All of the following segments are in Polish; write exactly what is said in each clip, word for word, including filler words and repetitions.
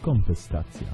Kontestacja.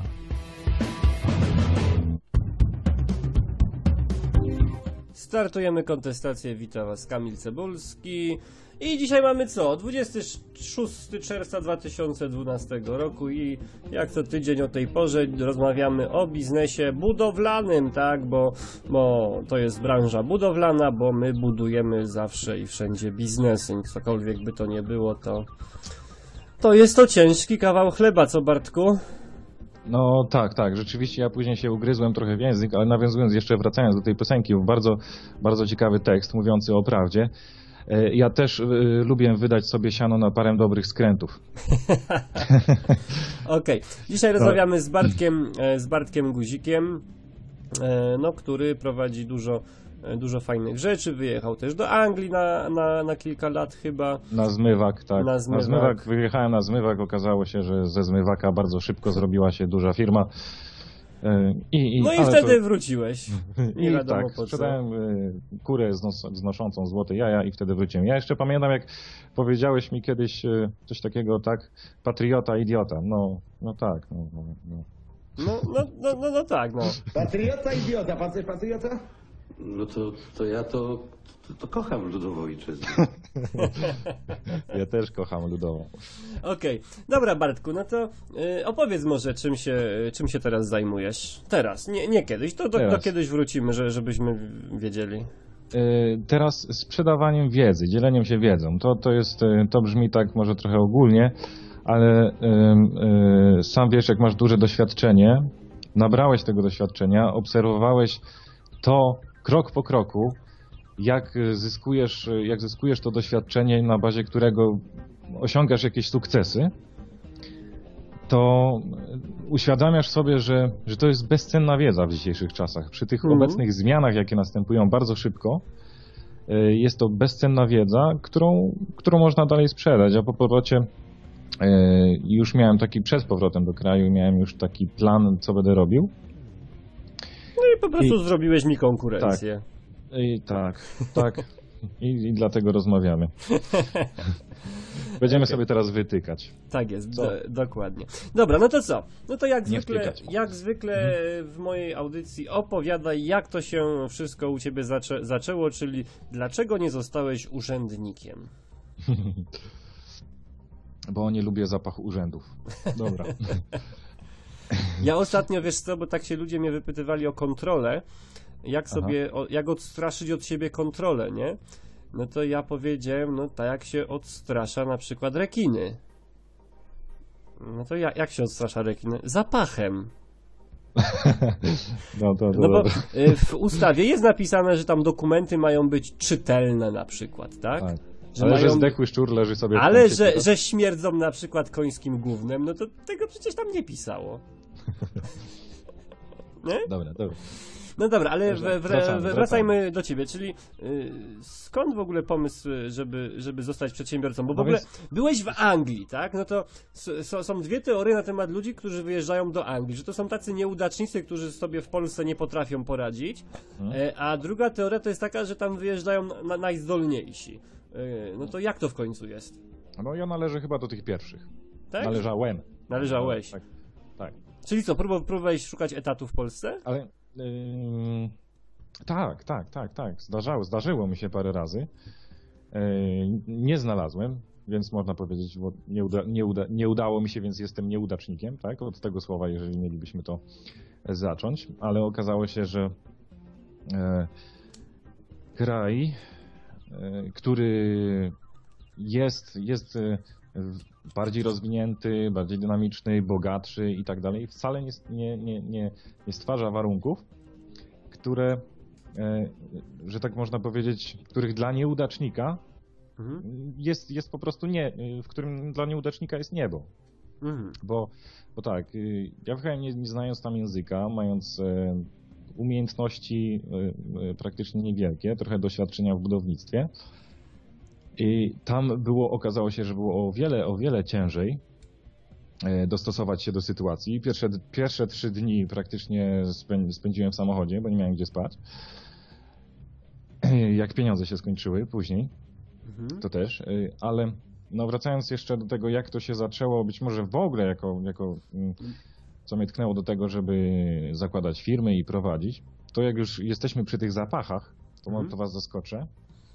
Startujemy kontestację, witam was Kamil Cebulski i dzisiaj mamy co? dwudziestego szóstego czerwca dwa tysiące dwunastego roku i jak co tydzień o tej porze rozmawiamy o biznesie budowlanym, tak? Bo, bo to jest branża budowlana, bo my budujemy zawsze i wszędzie biznesy, cokolwiek by to nie było, to, to jest to ciężki kawał chleba, co Bartku? No tak, tak, rzeczywiście ja później się ugryzłem trochę w język, ale nawiązując jeszcze, wracając do tej piosenki, bardzo, bardzo ciekawy tekst mówiący o prawdzie. Ja też y, lubię wydać sobie siano na parę dobrych skrętów. Okej, okay. Dzisiaj rozmawiamy z Bartkiem, z Bartkiem Guzikiem, no, który prowadzi dużo, dużo fajnych rzeczy, wyjechał też do Anglii na, na, na kilka lat chyba. Na zmywak, tak. Na zmywak. na zmywak. Wyjechałem na zmywak, okazało się, że ze zmywaka bardzo szybko zrobiła się duża firma. I, i, no i wtedy to... wróciłeś. Nie I wiadomo tak, po co. sprzedałem kurę znos, znoszącą złote jaja i wtedy wróciłem. Ja jeszcze pamiętam, jak powiedziałeś mi kiedyś coś takiego, tak, patriota, idiota. No, no tak. No, no, no. No, no, no, no, no tak, no. Patriota, idiota. Pan coś patriota? No to, to ja to, to, to kocham ludową ojczyznę. Ja też kocham ludową. Okej, okay. Dobra Bartku, no to y, opowiedz może czym się, czym się teraz zajmujesz. Teraz, nie, nie kiedyś, to do, do kiedyś wrócimy, że, żebyśmy wiedzieli. Y, teraz sprzedawaniem wiedzy, dzieleniem się wiedzą. To, to, jest, to brzmi tak może trochę ogólnie, ale y, y, sam wiesz, jak masz duże doświadczenie, nabrałeś tego doświadczenia, obserwowałeś to krok po kroku, jak zyskujesz, jak zyskujesz to doświadczenie, na bazie którego osiągasz jakieś sukcesy, to uświadamiasz sobie, że, że to jest bezcenna wiedza w dzisiejszych czasach. Przy tych mhm. obecnych zmianach, jakie następują bardzo szybko, jest to bezcenna wiedza, którą, którą można dalej sprzedać. A po powrocie już miałem taki, przed powrotem do kraju, miałem już taki plan, co będę robił. No i po prostu I, zrobiłeś mi konkurencję. Tak, i tak, tak. I, i dlatego rozmawiamy. Będziemy okay. sobie teraz wytykać. Tak jest, do, dokładnie. Dobra, no to co? No to jak Nie zwykle, wtykać. jak zwykle hmm. w mojej audycji opowiadaj, jak to się wszystko u ciebie zaczę, zaczęło, czyli dlaczego nie zostałeś urzędnikiem? Bo nie lubię zapachu urzędów. Dobra. Ja ostatnio, wiesz co, bo tak się ludzie mnie wypytywali o kontrolę, jak sobie, o, jak odstraszyć od siebie kontrolę, nie? No to ja powiedziałem, no tak jak się odstrasza na przykład rekiny. No to ja, jak się odstrasza rekiny? Zapachem. No, to, to no bo w ustawie jest napisane, że tam dokumenty mają być czytelne na przykład, tak? tak. Że ale mają... że zdechły szczur leży sobie w Ale że, że śmierdzą na przykład końskim gównem, no to tego przecież tam nie pisało. Nie? Dobra, dobra. No dobra, ale Dobrze, w, w, wracamy, w, wracajmy do ciebie, czyli y, skąd w ogóle pomysł, żeby, żeby zostać przedsiębiorcą? Bo w no ogóle więc... byłeś w Anglii, tak? No to s, są dwie teorie na temat ludzi, którzy wyjeżdżają do Anglii, że to są tacy nieudacznicy, którzy sobie w Polsce nie potrafią poradzić, hmm. a druga teoria to jest taka, że tam wyjeżdżają na, najzdolniejsi. Y, no to jak to w końcu jest? No ja należę chyba do tych pierwszych. Tak? Należałem. Należałeś. Tak, tak. Czyli co, próbowałeś szukać etatu w Polsce? Ale... Yy, tak, tak, tak, tak. Zdarzało, zdarzyło mi się parę razy. Yy, nie znalazłem, więc można powiedzieć, bo nie, uda, nie, uda, nie udało mi się, więc jestem nieudacznikiem, tak? Od tego słowa, jeżeli mielibyśmy to zacząć. Ale okazało się, że yy, kraj, yy, który jest, jest yy, bardziej rozwinięty, bardziej dynamiczny, bogatszy i tak dalej, wcale nie, nie, nie, nie, nie stwarza warunków, które, e, że tak można powiedzieć, których dla nieudacznika mhm. jest, jest po prostu nie, w którym dla nieudacznika jest niebo. Mhm. Bo, bo tak, ja wyjechałem nie, nie znając tam języka, mając e, umiejętności e, praktycznie niewielkie, trochę doświadczenia w budownictwie. I tam było, okazało się, że było o wiele, o wiele ciężej dostosować się do sytuacji. Pierwsze, pierwsze trzy dni praktycznie spędziłem w samochodzie, bo nie miałem gdzie spać. Jak pieniądze się skończyły później, mhm. to też, ale no wracając jeszcze do tego, jak to się zaczęło, być może w ogóle jako, jako mm, co mnie tknęło do tego, żeby zakładać firmy i prowadzić, to jak już jesteśmy przy tych zapachach, to, Mhm. to was zaskoczę.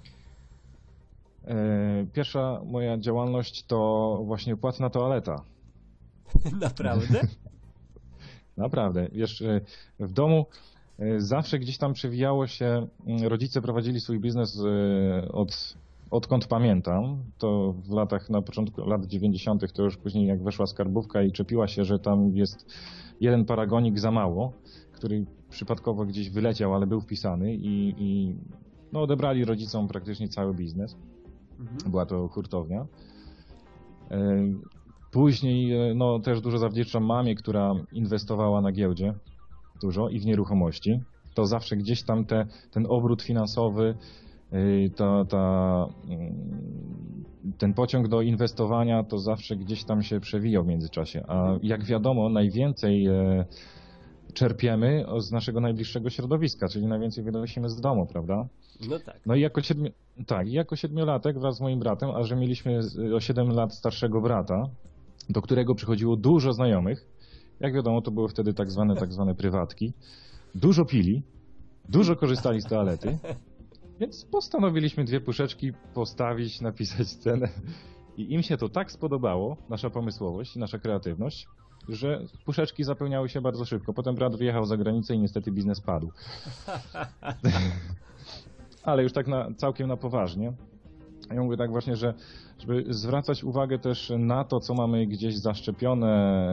E, Pierwsza moja działalność to właśnie płatna toaleta. Naprawdę? Naprawdę. Wiesz, e, w domu e, zawsze gdzieś tam przewijało się, m, rodzice prowadzili swój biznes e, od, odkąd pamiętam. To w latach, na początku lat dziewięćdziesiątych, to już później jak weszła skarbówka i czepiła się, że tam jest jeden paragonik za mało, który przypadkowo gdzieś wyleciał, ale był wpisany i, i no, odebrali rodzicom praktycznie cały biznes. Mhm. Była to hurtownia. E, Później e, no, też dużo zawdzięczam mamie, która inwestowała na giełdzie dużo i w nieruchomości. To zawsze gdzieś tam te, ten obrót finansowy, e, ta, ta, mm, ten pociąg do inwestowania to zawsze gdzieś tam się przewijał w międzyczasie. A jak wiadomo, najwięcej e, czerpiemy z naszego najbliższego środowiska, czyli najwięcej wynosimy z domu, prawda? No tak. No i jako, siedmi... tak, i jako siedmiolatek wraz z moim bratem, a że mieliśmy z- o siedem lat starszego brata, do którego przychodziło dużo znajomych, jak wiadomo, to były wtedy tak zwane, tak zwane prywatki, dużo pili, dużo korzystali z toalety, więc postanowiliśmy dwie puszeczki postawić, napisać cenę i im się to tak spodobało, nasza pomysłowość i nasza kreatywność, że puszeczki zapełniały się bardzo szybko. Potem brat wyjechał za granicę i niestety biznes padł. Ale już tak na, całkiem na poważnie. Ja mówię tak właśnie, że żeby zwracać uwagę też na to, co mamy gdzieś zaszczepione,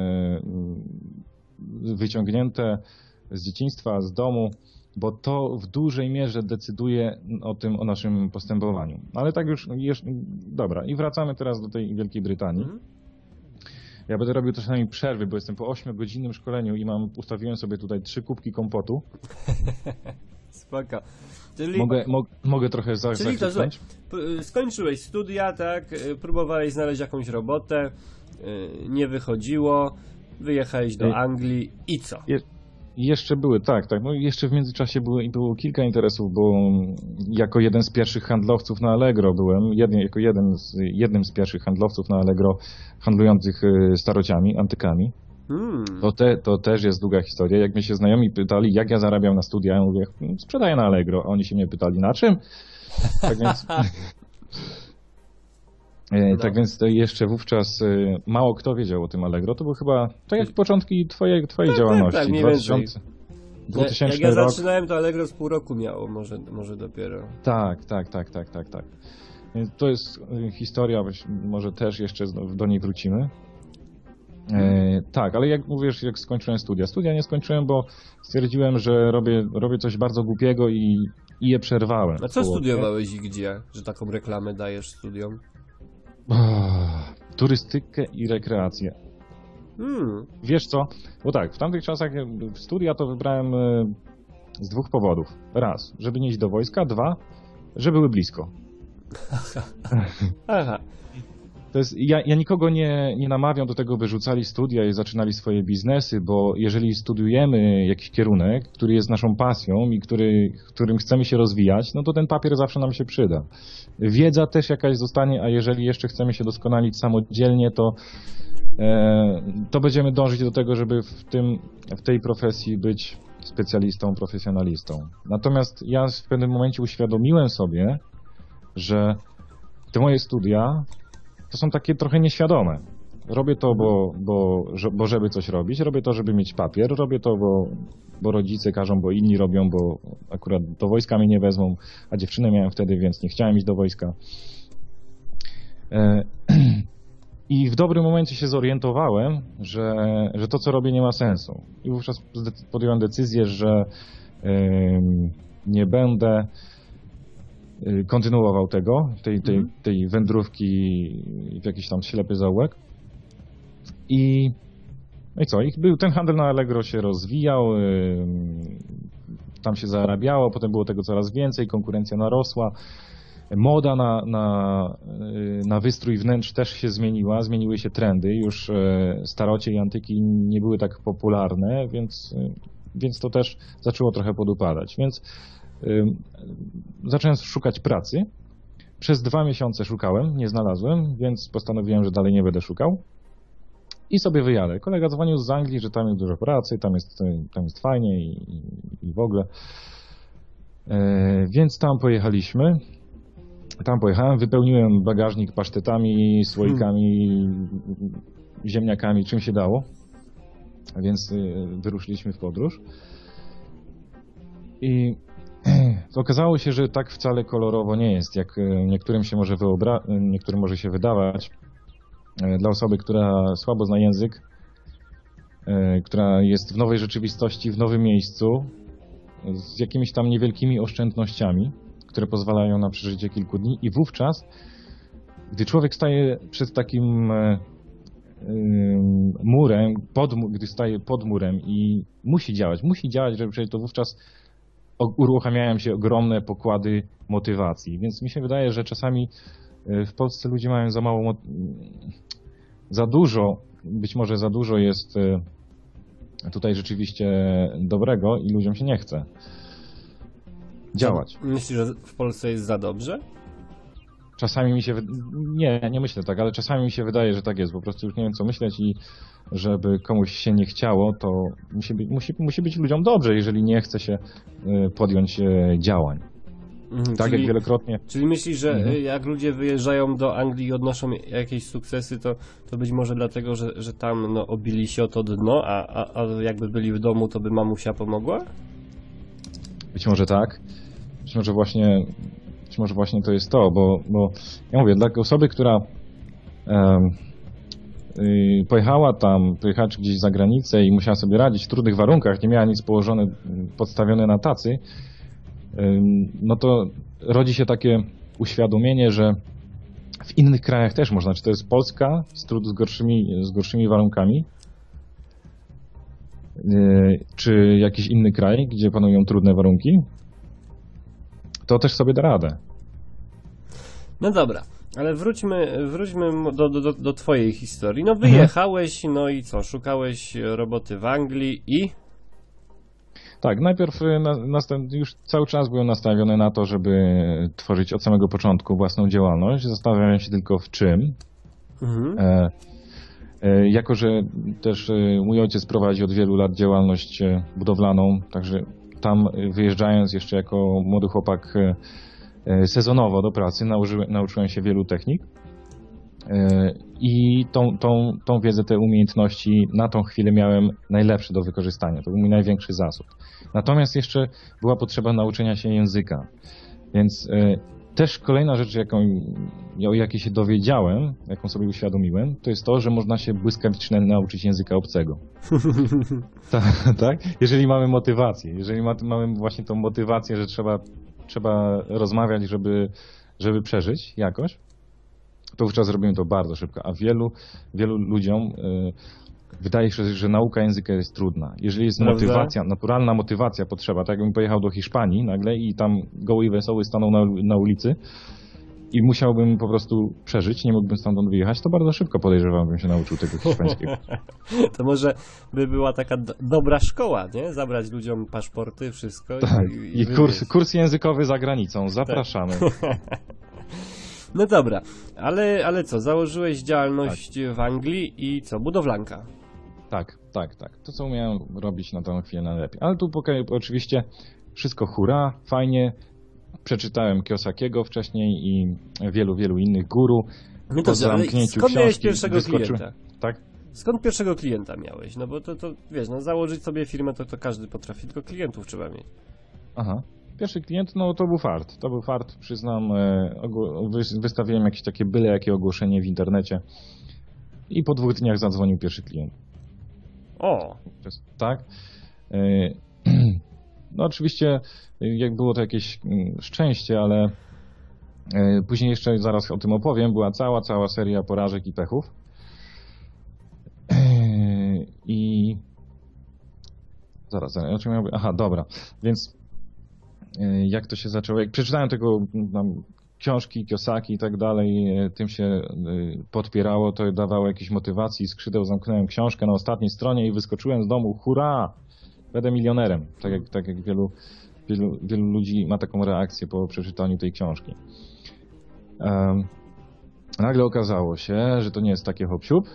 yy, wyciągnięte z dzieciństwa, z domu, bo to w dużej mierze decyduje o tym, o naszym postępowaniu. Ale tak już, już dobra, i wracamy teraz do tej Wielkiej Brytanii. Mhm. Ja będę robił czasami przerwy, bo jestem po ośmiogodzinnym szkoleniu i mam, ustawiłem sobie tutaj trzy kubki kompotu. Spoko. Czyli, Mogę, mo, mogę trochę za, czyli to, słuchaj, zachwytnąć? p- skończyłeś studia, tak, y, próbowałeś znaleźć jakąś robotę, y, nie wychodziło, wyjechałeś do Y- Anglii i co? I jeszcze były, tak, tak. No i jeszcze w międzyczasie było, było kilka interesów, bo jako jeden z pierwszych handlowców na Allegro byłem, jeden, jako jeden z, jednym z pierwszych handlowców na Allegro handlujących y, starociami, antykami. Hmm. To, te, to też jest długa historia. Jak mnie się znajomi pytali, jak ja zarabiam na studia, ja mówię, "Hmm, sprzedaję na Allegro. A oni się mnie pytali, na czym? Tak więc... E, Tak więc to jeszcze wówczas e, mało kto wiedział o tym Allegro. To był chyba, to jak początki twojej, twojej Tak, działalności. tak, mniej dwa tysiące, Jak, dwutysięczny jak ja rok. zaczynałem, to Allegro z pół roku miało, może, może dopiero. Tak, tak, tak, tak, tak, tak. Więc to jest e, historia, weź- może też jeszcze znowu do niej wrócimy. E, tak, ale jak mówisz, jak skończyłem studia. Studia nie skończyłem, bo stwierdziłem, że robię, robię coś bardzo głupiego i, i je przerwałem. A co w połowie. studiowałeś i gdzie, że taką reklamę dajesz studiom? Ach, turystykę i rekreację. Hmm. Wiesz co? Bo tak, w tamtych czasach e, studia to wybrałem e, z dwóch powodów. Raz, żeby nie iść do wojska. Dwa, że były blisko. Aha. To jest, ja, ja nikogo nie, nie namawiam do tego, by rzucali studia i zaczynali swoje biznesy, bo jeżeli studiujemy jakiś kierunek, który jest naszą pasją i który, którym chcemy się rozwijać, no to ten papier zawsze nam się przyda. Wiedza też jakaś zostanie, a jeżeli jeszcze chcemy się doskonalić samodzielnie, to, e, to będziemy dążyć do tego, żeby w, tym, w tej profesji być specjalistą, profesjonalistą. Natomiast ja w pewnym momencie uświadomiłem sobie, że te moje studia to są takie trochę nieświadome. Robię to, bo, bo, że- bo żeby coś robić, robię to, żeby mieć papier, robię to, bo, bo rodzice każą, bo inni robią, bo akurat do wojska mnie nie wezmą, a dziewczynę miałem wtedy, więc nie chciałem iść do wojska. E, I w dobrym momencie się zorientowałem, że, że to, co robię, nie ma sensu. I wówczas zde- podjąłem decyzję, że em, nie będę y, kontynuował tego, tej, tej, Mhm. tej wędrówki w jakiś tam ślepy zaułek. I, no i co? I był, ten handel na Allegro się rozwijał, y, tam się zarabiało, potem było tego coraz więcej, konkurencja narosła. Moda na, na, y, na wystrój wnętrz też się zmieniła, zmieniły się trendy, już y, starocie i antyki nie były tak popularne, więc, y, więc to też zaczęło trochę podupadać. Więc y, zacząłem szukać pracy Przez dwa miesiące szukałem, nie znalazłem, więc postanowiłem, że dalej nie będę szukał. I sobie wyjadę. Kolega dzwonił z Anglii, że tam jest dużo pracy, tam jest, tam jest fajnie i, i, i w ogóle. E, więc tam pojechaliśmy. Tam pojechałem, wypełniłem bagażnik pasztetami, słoikami, ziemniakami, czym się dało. Więc y, wyruszyliśmy w podróż. I okazało się, że tak wcale kolorowo nie jest, jak niektórym się może wyobra- niektórym może się wydawać. Dla osoby, która słabo zna język, która jest w nowej rzeczywistości, w nowym miejscu, z jakimiś tam niewielkimi oszczędnościami, które pozwalają na przeżycie kilku dni i wówczas, gdy człowiek staje przed takim murem, pod, gdy staje pod murem i musi działać, musi działać, żeby przejść, to wówczas uruchamiają się ogromne pokłady motywacji. Więc mi się wydaje, że czasami w Polsce ludzie mają za mało, za dużo, być może za dużo jest tutaj rzeczywiście dobrego i ludziom się nie chce działać. Myślisz, że w Polsce jest za dobrze? Czasami mi się, nie, nie myślę tak, ale czasami mi się wydaje, że tak jest. Po prostu już nie wiem, co myśleć i żeby komuś się nie chciało, to musi być, musi, musi być ludziom dobrze, jeżeli nie chce się podjąć działań. Mhm, tak czyli, jak wielokrotnie. Czyli myślisz, że mhm. jak ludzie wyjeżdżają do Anglii i odnoszą jakieś sukcesy, to, to być może dlatego, że, że tam no, obili się o to dno, a, a, a jakby byli w domu, to by mamusia pomogła? Być może tak. Być może właśnie, być może właśnie to jest to, bo, bo ja mówię, dla osoby, która um, yy, pojechała tam, pojechała gdzieś za granicę i musiała sobie radzić w trudnych warunkach, nie miała nic położone, podstawione na tacy, yy, no to rodzi się takie uświadomienie, że w innych krajach też można, czy to jest Polska z, trud, z, gorszymi, z gorszymi warunkami, yy, czy jakiś inny kraj, gdzie panują trudne warunki, to też sobie da radę. No dobra, ale wróćmy, wróćmy do, do, do twojej historii. No wyjechałeś, no i co, szukałeś roboty w Anglii i... Tak, najpierw na, następ, już cały czas byłem nastawiony na to, żeby tworzyć od samego początku własną działalność. Zastanawiałem się tylko w czym. Mhm. E, e, jako, że też mój ojciec prowadzi od wielu lat działalność budowlaną, także tam wyjeżdżając jeszcze jako młody chłopak sezonowo do pracy nauczyłem, nauczyłem się wielu technik i tą, tą, tą wiedzę, te umiejętności na tą chwilę miałem najlepsze do wykorzystania. To był mój największy zasób. Natomiast jeszcze była potrzeba nauczenia się języka. Więc też kolejna rzecz, jaką, o jakiej się dowiedziałem, jaką sobie uświadomiłem, to jest to, że można się błyskawicznie nauczyć języka obcego. tak, tak? Jeżeli mamy motywację, jeżeli ma, mamy właśnie tą motywację, że trzeba, trzeba rozmawiać, żeby, żeby przeżyć jakoś, to wówczas robimy to bardzo szybko, a wielu, wielu ludziom y, wydaje się, że nauka języka jest trudna. Jeżeli jest Prawda? motywacja, naturalna motywacja potrzeba, tak jakbym pojechał do Hiszpanii nagle i tam goły i wesoły stanął na, na ulicy i musiałbym po prostu przeżyć, nie mógłbym stamtąd wyjechać, to bardzo szybko podejrzewam, bym się nauczył tego hiszpańskiego. To może by była taka do, dobra szkoła, nie? Zabrać ludziom paszporty, wszystko. Tak, i, i, i kurs, kurs językowy za granicą, zapraszamy. Tak. No dobra, ale, ale co, założyłeś działalność tak. w Anglii i co, budowlanka? Tak, tak, tak. To, co umiałem robić na tę chwilę najlepiej. Ale tu oczywiście wszystko hura, fajnie. Przeczytałem Kiyosakiego wcześniej i wielu, wielu innych guru. No to skąd miałeś pierwszego wyskoczy... klienta? Tak? Skąd pierwszego klienta miałeś? No bo to, to wiesz, no założyć sobie firmę to, to każdy potrafi, tylko klientów trzeba mieć. Aha. Pierwszy klient, no to był fart. To był fart, przyznam. Wystawiłem jakieś takie byle jakie ogłoszenie w internecie i po dwóch dniach zadzwonił pierwszy klient. O! Tak. No oczywiście, jak było to jakieś szczęście, ale później jeszcze zaraz o tym opowiem. Była cała, cała seria porażek i pechów. I zaraz, zaraz, o czym miałbym? Aha, dobra. Więc jak to się zaczęło? Jak przeczytałem tego tam, książki, Kiyosaki i tak dalej, tym się podpierało, to dawało jakieś motywacji, skrzydeł, zamknąłem książkę na ostatniej stronie i wyskoczyłem z domu. Hurra! Będę milionerem. Tak jak, tak jak wielu, wielu, wielu ludzi ma taką reakcję po przeczytaniu tej książki. Um, nagle okazało się, że to nie jest takie hop-siup.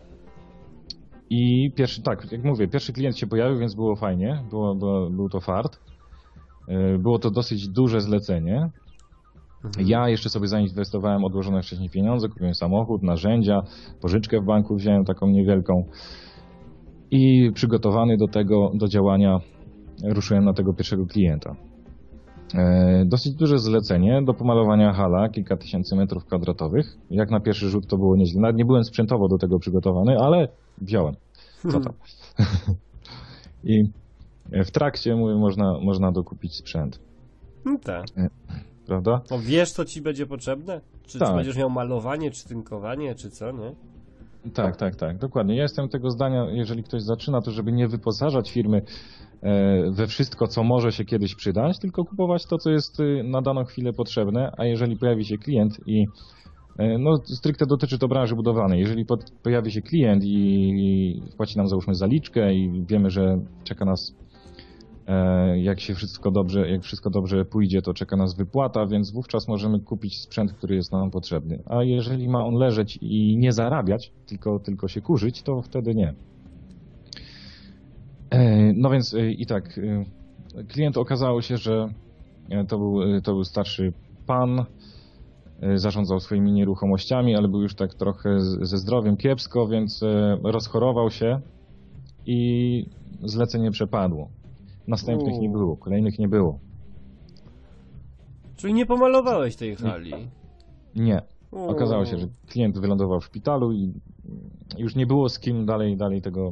I pierwszy, tak, jak mówię, pierwszy klient się pojawił, więc było fajnie, było, było, był to fart. Yy, Było to dosyć duże zlecenie. Mhm. Ja jeszcze sobie zainwestowałem odłożone wcześniej pieniądze, kupiłem samochód, narzędzia, pożyczkę w banku wziąłem taką niewielką i przygotowany do tego, do działania ruszyłem na tego pierwszego klienta. E, dosyć duże zlecenie do pomalowania hala, kilka tysięcy metrów kwadratowych. Jak na pierwszy rzut to było nieźle. Nawet nie byłem sprzętowo do tego przygotowany, ale wziąłem. Co tam? I w trakcie, mówię, można, można dokupić sprzęt. No tak. Prawda? No wiesz, co ci będzie potrzebne? Czy, Tak. czy będziesz miał malowanie, czy tynkowanie, czy co, nie? Tak, tak, tak, dokładnie. Ja jestem tego zdania, jeżeli ktoś zaczyna, to żeby nie wyposażać firmy e, we wszystko, co może się kiedyś przydać, tylko kupować to, co jest e, na daną chwilę potrzebne, a jeżeli pojawi się klient i e, no stricte dotyczy to branży budowlanej, jeżeli pod, pojawi się klient i, i wpłaci nam załóżmy zaliczkę i wiemy, że czeka nas e, jak się wszystko dobrze, jak wszystko dobrze pójdzie, to czeka nas wypłata, więc wówczas możemy kupić sprzęt, który jest nam potrzebny. A jeżeli ma on leżeć i nie zarabiać, tylko, tylko się kurzyć, to wtedy nie. E, no więc e, i tak, e, klient okazało się, że e, to był, e, to był starszy pan, e, zarządzał swoimi nieruchomościami, ale był już tak trochę z, ze zdrowiem kiepsko, więc e, rozchorował się i zlecenie przepadło. Następnych U. nie było, kolejnych nie było. Czyli nie pomalowałeś tej hali. Nie. U. Okazało się, że klient wylądował w szpitalu i już nie było z kim dalej, dalej tego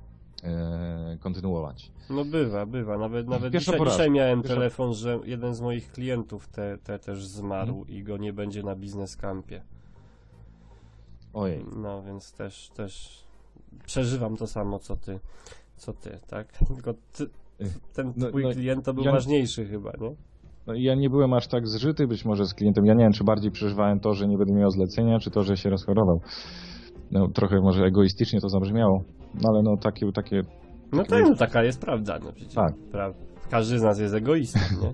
e, kontynuować. No bywa, bywa. Nawet, nawet Pierwsza dzisiaj, porażka. dzisiaj miałem Pierwsza- telefon, że jeden z moich klientów te, te też zmarł i go nie będzie na biznes campie. Ojej. No więc też, też przeżywam to samo, co ty, co ty, tak? Tylko ty, ten No, twój no, klient to był ja- ważniejszy chyba, nie? No, i ja nie byłem aż tak zżyty być może z klientem. Ja nie wiem, czy bardziej przeżywałem to, że nie będę miał zlecenia, czy to, że się rozchorował. No, trochę może egoistycznie to zabrzmiało, no ale no takie... takie No tak, no taka jest prawda, no przecież. Tak. Pra... Każdy z nas jest egoistą, nie?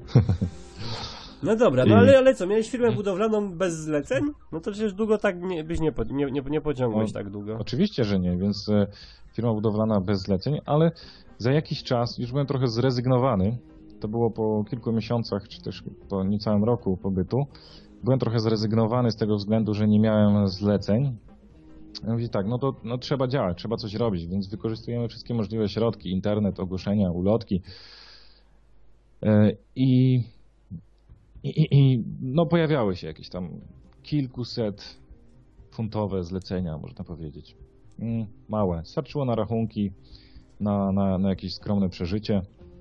No dobra, no I- ale, ale co, miałeś firmę budowlaną bez zleceń? No to przecież długo tak nie, byś nie, po- nie, nie, nie pociągłeś No, tak długo. Oczywiście, że nie, więc e, firma budowlana bez zleceń, ale za jakiś czas już byłem trochę zrezygnowany. To było po kilku miesiącach, czy też po niecałym roku pobytu. Byłem trochę zrezygnowany z tego względu, że nie miałem zleceń. Ja mówię tak, no to no, trzeba działać, trzeba coś robić, więc wykorzystujemy wszystkie możliwe środki, internet, ogłoszenia, ulotki. E, I, i, i, i no pojawiały się jakieś tam kilkuset funtowe zlecenia, można powiedzieć. Mm, małe. Starczyło na rachunki, na, na, na jakieś skromne przeżycie.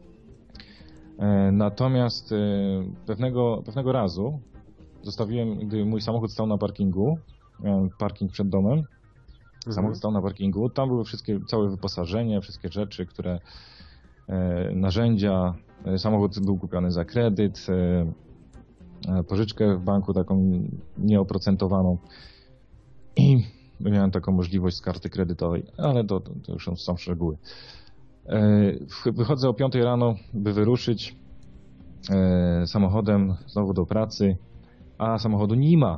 E, Natomiast e, pewnego, pewnego razu zostawiłem, gdy mój samochód stał na parkingu, miałem parking przed domem, samochód stał na parkingu, tam były wszystkie, całe wyposażenie, wszystkie rzeczy, które, e, narzędzia, e, samochód był kupiony za kredyt, e, e, pożyczkę w banku taką nieoprocentowaną i miałem taką możliwość z karty kredytowej, ale to, to, to już są szczegóły. E, Wychodzę o piątej rano, by wyruszyć e, samochodem znowu do pracy, a samochodu nie ma.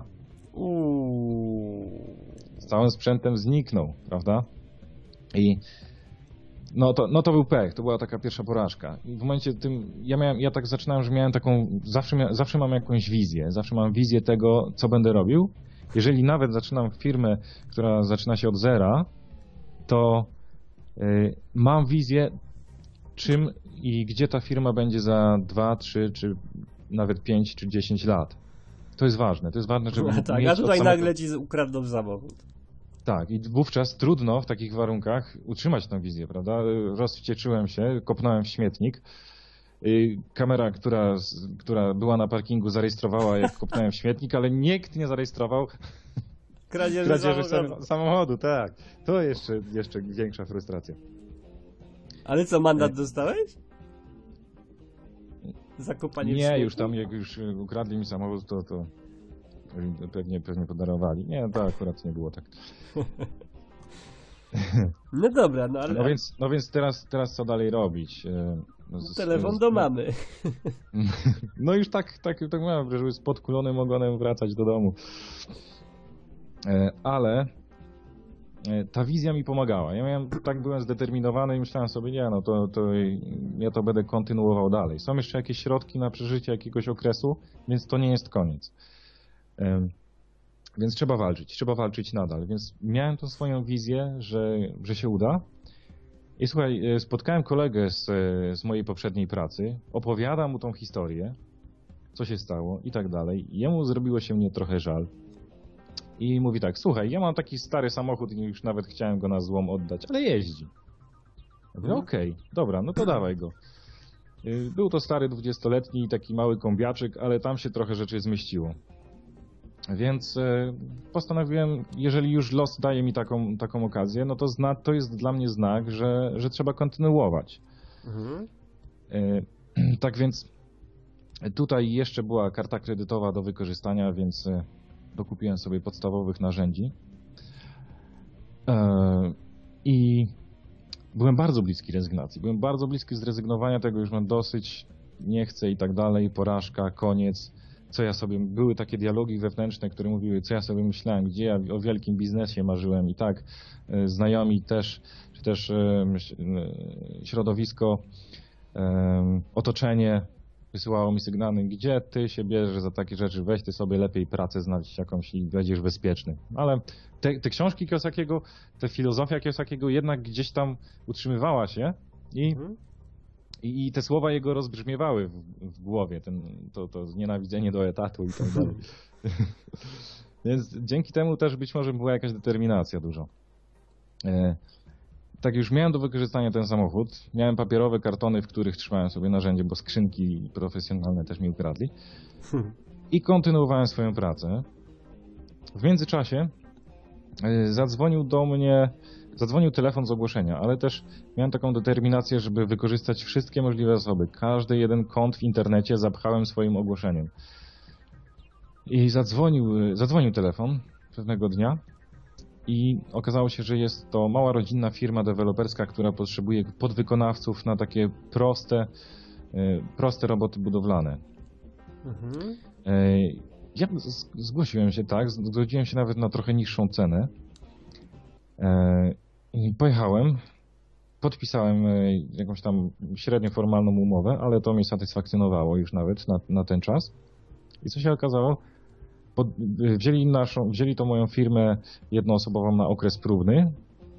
Uuu. Z całym sprzętem zniknął, prawda? I no to, no to był pech, to była taka pierwsza porażka. I w momencie tym, ja miałem, ja tak zaczynałem, że miałem taką, zawsze, mia, zawsze mam jakąś wizję, zawsze mam wizję tego, co będę robił. Jeżeli nawet zaczynam firmę, która zaczyna się od zera, to y, mam wizję, czym i gdzie ta firma będzie za dwa, trzy, czy nawet pięć, czy dziesięć lat. To jest ważne, to jest ważne, żeby No tak, mieć a od tutaj samego... nagle ci ukradną samochód. Tak, i wówczas trudno w takich warunkach utrzymać tę wizję, prawda? Rozwścieczyłem się, kopnąłem w śmietnik. Y, Kamera, która, która była na parkingu, zarejestrowała, jak kopnąłem w śmietnik, ale nikt nie zarejestrował Kradzieży, kradzieży samochodu. sam- samochodu, tak. To jeszcze, jeszcze większa frustracja. Ale co, mandat dostałeś? Zakopanie w Nie, śmietniku? już tam, jak już ukradli mi samochód, to, to pewnie, pewnie podarowali. Nie, to akurat nie było tak. No dobra, no ale No więc, no więc teraz, teraz co dalej robić? E, No, z- telefon z- do mamy. No już tak, tak, tak miałem, żeby z podkulonym ogonem wracać do domu. E, Ale e, ta wizja mi pomagała. Ja miałem, tak byłem zdeterminowany i myślałem sobie, nie no, to, to ja to będę kontynuował dalej. Są jeszcze jakieś środki na przeżycie jakiegoś okresu, więc to nie jest koniec. E, Więc trzeba walczyć, trzeba walczyć nadal. Więc miałem tą swoją wizję, że, że się uda. I słuchaj, e, spotkałem kolegę z, e, z mojej poprzedniej pracy, opowiadam mu tą historię, co się stało i tak dalej. Jemu zrobiło się mnie trochę żal. I mówi tak, słuchaj, ja mam taki stary samochód i już nawet chciałem go na złom oddać, ale jeździ. Ja mówię, okej, dobra, no to dawaj go. Y, Był to stary dwudziestoletni, taki mały kombiaczek, ale tam się trochę rzeczy zmieściło. Więc e, postanowiłem, jeżeli już los daje mi taką, taką okazję, no to zna, to jest dla mnie znak, że, że trzeba kontynuować. Mhm. E, Tak więc tutaj jeszcze była karta kredytowa do wykorzystania, więc e, dokupiłem sobie podstawowych narzędzi. E, I byłem bardzo bliski rezygnacji. Byłem bardzo bliski zrezygnowania tego, już mam dosyć, nie chcę i tak dalej, porażka, koniec. Co ja sobie, były takie dialogi wewnętrzne, które mówiły, co ja sobie myślałem, gdzie ja o wielkim biznesie marzyłem i tak e, znajomi też, czy też e, myśl- e, środowisko, e, otoczenie wysyłało mi sygnały, gdzie ty się bierzesz za takie rzeczy, weź ty sobie lepiej pracę znaleźć jakąś i będziesz bezpieczny. Ale te, te książki Kiyosakiego, ta filozofia Kiyosakiego jednak gdzieś tam utrzymywała się i Mhm. i, I te słowa jego rozbrzmiewały w, w głowie, ten, to, to znienawidzenie do etatu i tak dalej. Więc dzięki temu też być może była jakaś determinacja dużo. E, tak już miałem do wykorzystania ten samochód, miałem papierowe kartony, w których trzymałem sobie narzędzie, bo skrzynki profesjonalne też mi ukradli. I kontynuowałem swoją pracę. W międzyczasie e, zadzwonił do mnie Zadzwonił telefon z ogłoszenia, ale też miałem taką determinację, żeby wykorzystać wszystkie możliwe zasoby. Każdy jeden kąt w internecie zapchałem swoim ogłoszeniem. I zadzwonił, zadzwonił telefon pewnego dnia i okazało się, że jest to mała rodzinna firma deweloperska, która potrzebuje podwykonawców na takie proste, e, proste roboty budowlane. Mhm. E, Ja z- zgłosiłem się, tak, zgodziłem się nawet na trochę niższą cenę. E, I pojechałem, podpisałem e, jakąś tam średnio formalną umowę, ale to mnie satysfakcjonowało już nawet na, na ten czas. I co się okazało? Pod, e, wzięli naszą, wzięli tą moją firmę jednoosobową na okres próbny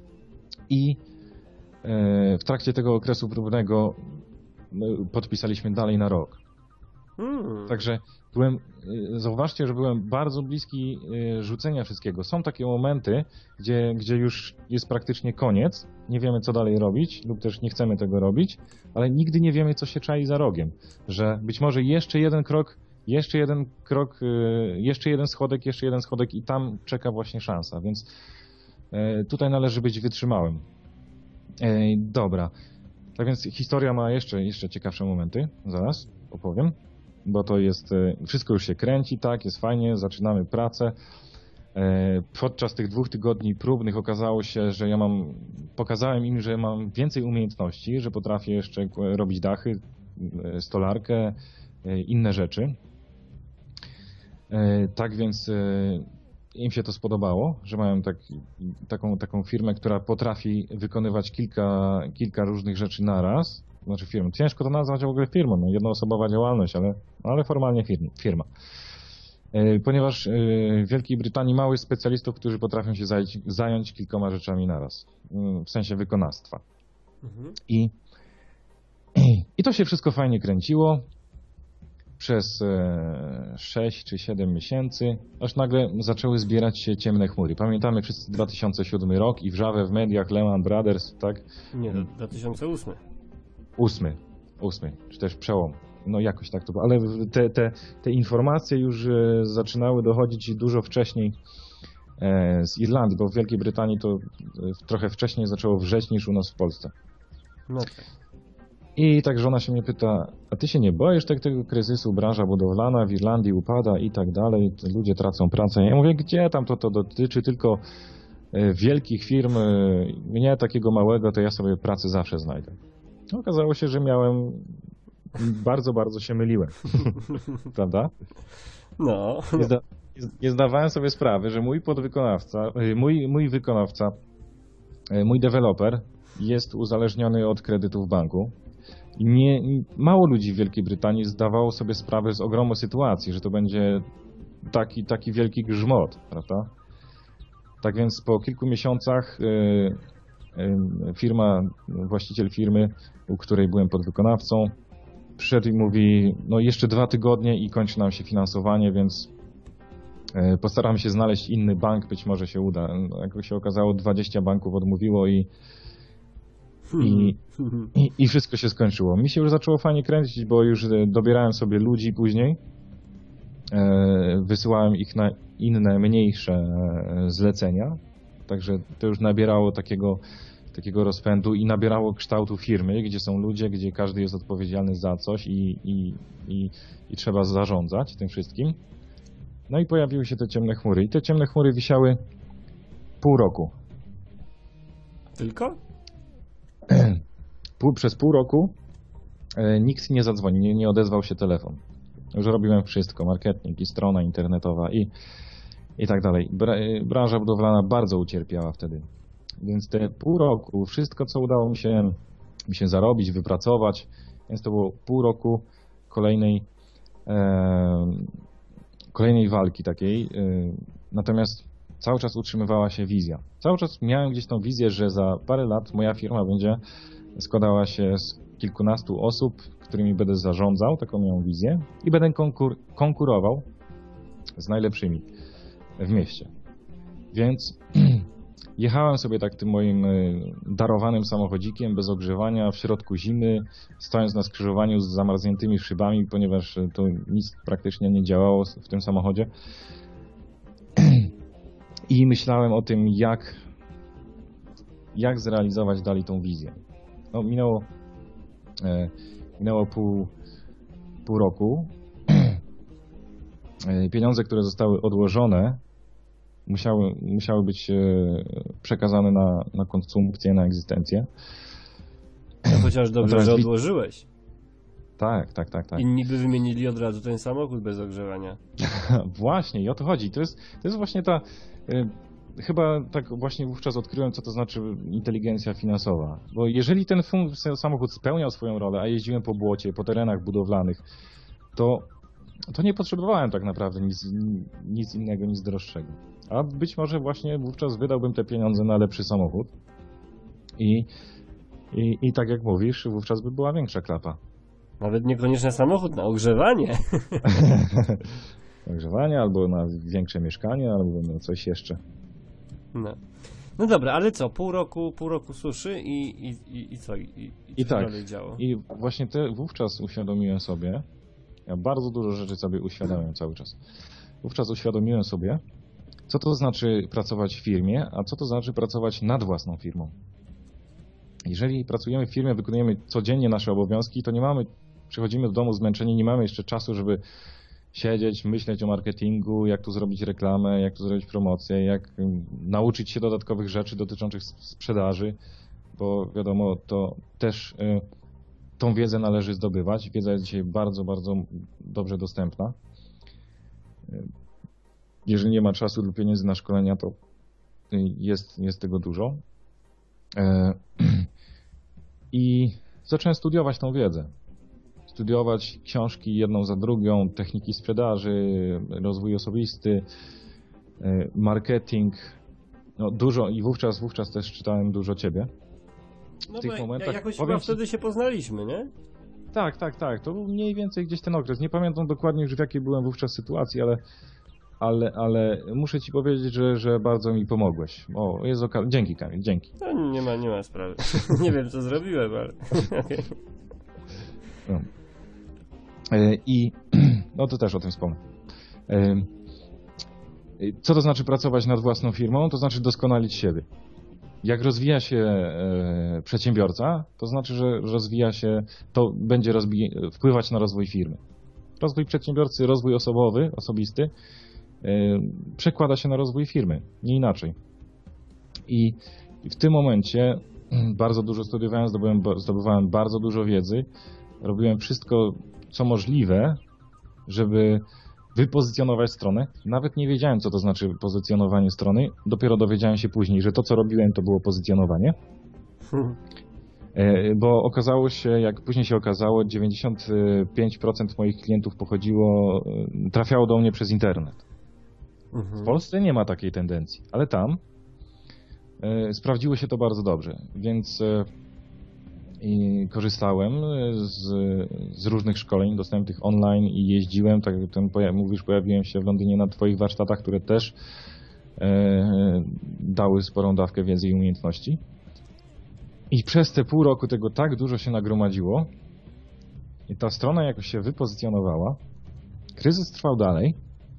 i e, w trakcie tego okresu próbnego e, podpisaliśmy dalej na rok. Hmm. Także byłem, y, zauważcie, że byłem bardzo bliski y, rzucenia wszystkiego. Są takie momenty, gdzie, gdzie już jest praktycznie koniec, nie wiemy co dalej robić lub też nie chcemy tego robić, ale nigdy nie wiemy co się czai za rogiem, że być może jeszcze jeden krok, jeszcze jeden krok, y, jeszcze jeden schodek, jeszcze jeden schodek i tam czeka właśnie szansa, więc y, tutaj należy być wytrzymałym. Ej, dobra, tak więc historia ma jeszcze, jeszcze ciekawsze momenty, zaraz opowiem. Bo to jest, e, wszystko już się kręci, tak, jest fajnie, zaczynamy pracę. E, Podczas tych dwóch tygodni próbnych okazało się, że ja mam, pokazałem im, że mam więcej umiejętności, że potrafię jeszcze k- robić dachy, e, stolarkę, e, inne rzeczy. E, Tak więc e, im się to spodobało, że mają tak, taką, taką firmę, która potrafi wykonywać kilka, kilka różnych rzeczy naraz. Znaczy firmę. Ciężko to nazwać w ogóle firmą, no, jednoosobowa działalność, ale, ale formalnie firm, firma. E, Ponieważ e, w Wielkiej Brytanii mało jest specjalistów, którzy potrafią się zająć, zająć kilkoma rzeczami naraz, mm, w sensie wykonawstwa. Mhm. I, I to się wszystko fajnie kręciło przez e, sześć czy siedem miesięcy, aż nagle zaczęły zbierać się ciemne chmury. Pamiętamy wszyscy dwa tysiące siódmy rok i wrzawę w mediach Lehman Brothers, tak? Nie, to dwa tysiące ósmy. Ósmy, ósmy, czy też przełom. No jakoś tak to było, ale te, te, te informacje już e, zaczynały dochodzić dużo wcześniej e, z Irlandii, bo w Wielkiej Brytanii to e, trochę wcześniej zaczęło wrzeć niż u nas w Polsce. No tak. I tak żona się mnie pyta, a ty się nie boisz tak tego kryzysu, branża budowlana w Irlandii upada i tak dalej, ludzie tracą pracę. Ja mówię, gdzie tam to, to dotyczy tylko e, wielkich firm, e, mnie takiego małego, to ja sobie pracy zawsze znajdę. Okazało się, że miałem, bardzo, bardzo się myliłem, prawda? No. Nie, zda, nie zdawałem sobie sprawy, że mój podwykonawca, e, mój, mój wykonawca, e, mój deweloper jest uzależniony od kredytów w banku. I nie, mało ludzi w Wielkiej Brytanii zdawało sobie sprawę z ogromu sytuacji, że to będzie taki, taki wielki grzmot, prawda? Tak więc po kilku miesiącach y, y, firma, właściciel firmy, u której byłem podwykonawcą, przyszedł i mówi, no jeszcze dwa tygodnie i kończy nam się finansowanie, więc y, postaramy się znaleźć inny bank, być może się uda. Jak się okazało, dwadzieścia banków odmówiło i I, i, I wszystko się skończyło. Mi się już zaczęło fajnie kręcić, bo już dobierałem sobie ludzi później. E, wysyłałem ich na inne, mniejsze zlecenia. Także to już nabierało takiego, takiego rozpędu i nabierało kształtu firmy, gdzie są ludzie, gdzie każdy jest odpowiedzialny za coś i, i, i, i trzeba zarządzać tym wszystkim. No i pojawiły się te ciemne chmury. I te ciemne chmury wisiały pół roku. Tylko? Pół, przez pół roku e, nikt nie zadzwonił, nie, nie odezwał się telefon. Już robiłem wszystko, marketing i strona internetowa i, i tak dalej. Bra, branża budowlana bardzo ucierpiała wtedy. Więc te pół roku, wszystko co udało mi się, mi się zarobić, wypracować, więc to było pół roku kolejnej, e, kolejnej walki takiej. E, natomiast cały czas utrzymywała się wizja. Cały czas miałem gdzieś tą wizję, że za parę lat moja firma będzie składała się z kilkunastu osób, którymi będę zarządzał, taką miałem wizję i będę konkur konkurował z najlepszymi w mieście. Więc jechałem sobie tak tym moim darowanym samochodzikiem bez ogrzewania w środku zimy, stojąc na skrzyżowaniu z zamarzniętymi szybami, ponieważ to nic praktycznie nie działało w tym samochodzie. I myślałem o tym, jak, jak zrealizować dalej tą wizję. No, minęło, e, minęło pół, pół roku. E, pieniądze, które zostały odłożone, musiały, musiały być e, przekazane na, na konsumpcję, na egzystencję. No, chociaż dobrze, Natomiast że wi- odłożyłeś. Tak, tak, tak, tak. Inni by wymienili od razu ten samochód bez ogrzewania. Właśnie, i o to chodzi. To jest, to jest właśnie ta... Y, chyba tak właśnie wówczas odkryłem, co to znaczy inteligencja finansowa. Bo jeżeli ten fun- samochód spełniał swoją rolę, a jeździłem po błocie, po terenach budowlanych, to, to nie potrzebowałem tak naprawdę nic, nic innego, nic droższego. A być może właśnie wówczas wydałbym te pieniądze na lepszy samochód. I, i, i tak jak mówisz, wówczas by była większa klapa. Nawet niekoniecznie samochód, na ogrzewanie. Ogrzewanie, albo na większe mieszkanie, albo na coś jeszcze. No. No dobra, ale co? Pół roku, pół roku suszy i, i, i, i co? I, i, I co tak. dalej działo? I właśnie te, wówczas uświadomiłem sobie, ja bardzo dużo rzeczy sobie uświadamiam cały czas. Wówczas uświadomiłem sobie, co to znaczy pracować w firmie, a co to znaczy pracować nad własną firmą. Jeżeli pracujemy w firmie, wykonujemy codziennie nasze obowiązki, to nie mamy, przychodzimy do domu zmęczeni, nie mamy jeszcze czasu, żeby siedzieć, myśleć o marketingu, jak tu zrobić reklamę, jak tu zrobić promocję, jak nauczyć się dodatkowych rzeczy dotyczących sprzedaży, bo wiadomo, to też y, tą wiedzę należy zdobywać. Wiedza jest dzisiaj bardzo, bardzo dobrze dostępna. Jeżeli nie ma czasu lub pieniędzy na szkolenia, to jest, jest tego dużo. I zacząłem studiować tą wiedzę. Studiować książki jedną za drugą, techniki sprzedaży, rozwój osobisty, marketing. No dużo i wówczas, wówczas też czytałem dużo ciebie. W No tych bo momentach jakoś powiem chyba ci- wtedy się poznaliśmy, nie? Tak, tak, tak. To był mniej więcej gdzieś ten okres. Nie pamiętam dokładnie już w jakiej byłem wówczas sytuacji, ale, ale, ale muszę ci powiedzieć, że, że bardzo mi pomogłeś. O, jest oka- Dzięki, Kamil, dzięki. No nie ma, nie ma sprawy. Nie wiem co zrobiłem, ale... okej. No. E, I no to też o tym wspomnę. E, Co to znaczy pracować nad własną firmą? To znaczy doskonalić siebie. Jak rozwija się e, przedsiębiorca, to znaczy, że rozwija się, to będzie rozbi- wpływać na rozwój firmy. Rozwój przedsiębiorcy, rozwój osobowy, osobisty e, przekłada się na rozwój firmy, nie inaczej. I, i w tym momencie bardzo dużo studiowałem, zdobyłem, zdobywałem bardzo dużo wiedzy, robiłem wszystko, co możliwe, żeby wypozycjonować stronę. Nawet nie wiedziałem, co to znaczy pozycjonowanie strony. Dopiero dowiedziałem się później, że to, co robiłem, to było pozycjonowanie. Hmm. Bo okazało się, jak później się okazało, dziewięćdziesiąt pięć procent moich klientów pochodziło, trafiało do mnie przez internet. W Polsce nie ma takiej tendencji, ale tam e, sprawdziło się to bardzo dobrze, więc e, i korzystałem z, z różnych szkoleń dostępnych online i jeździłem, tak jak ten poja mówisz, pojawiłem się w Londynie na twoich warsztatach, które też e, dały sporą dawkę wiedzy i umiejętności. I przez te pół roku tego tak dużo się nagromadziło i ta strona jakoś się wypozycjonowała. Kryzys trwał dalej,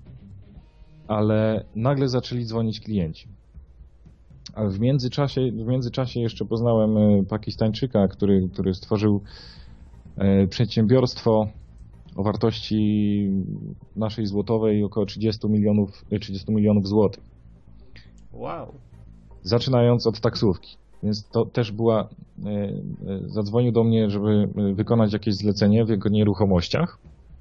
ale nagle zaczęli dzwonić klienci. A w międzyczasie, w międzyczasie jeszcze poznałem Pakistańczyka, który, który stworzył przedsiębiorstwo o wartości naszej złotowej około trzydzieści milionów złotych. Wow. Zaczynając od taksówki. Więc to też była, zadzwonił do mnie, żeby wykonać jakieś zlecenie w jego nieruchomościach.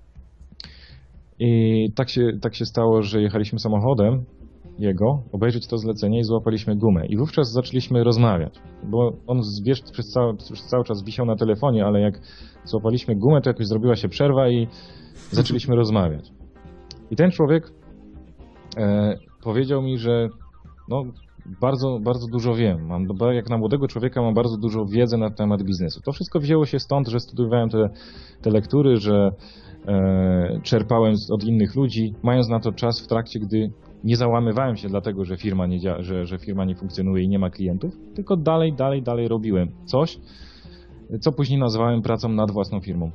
I tak się, tak się stało, że jechaliśmy samochodem jego, obejrzeć to zlecenie i złapaliśmy gumę. I wówczas zaczęliśmy rozmawiać, bo on wiesz, przez, cały, przez cały czas wisiał na telefonie, ale jak złapaliśmy gumę, to jakoś zrobiła się przerwa i zaczęliśmy rozmawiać. I ten człowiek e, powiedział mi, że no, bardzo, bardzo dużo wiem. Mam, jak na młodego człowieka mam bardzo dużo wiedzy na temat biznesu. To wszystko wzięło się stąd, że studiowałem te, te lektury, że e, czerpałem od innych ludzi, mając na to czas w trakcie, gdy nie załamywałem się dlatego, że firma nie, dzia- że, że firma nie funkcjonuje i nie ma klientów, tylko dalej, dalej, dalej robiłem coś, co później nazwałem pracą nad własną firmą.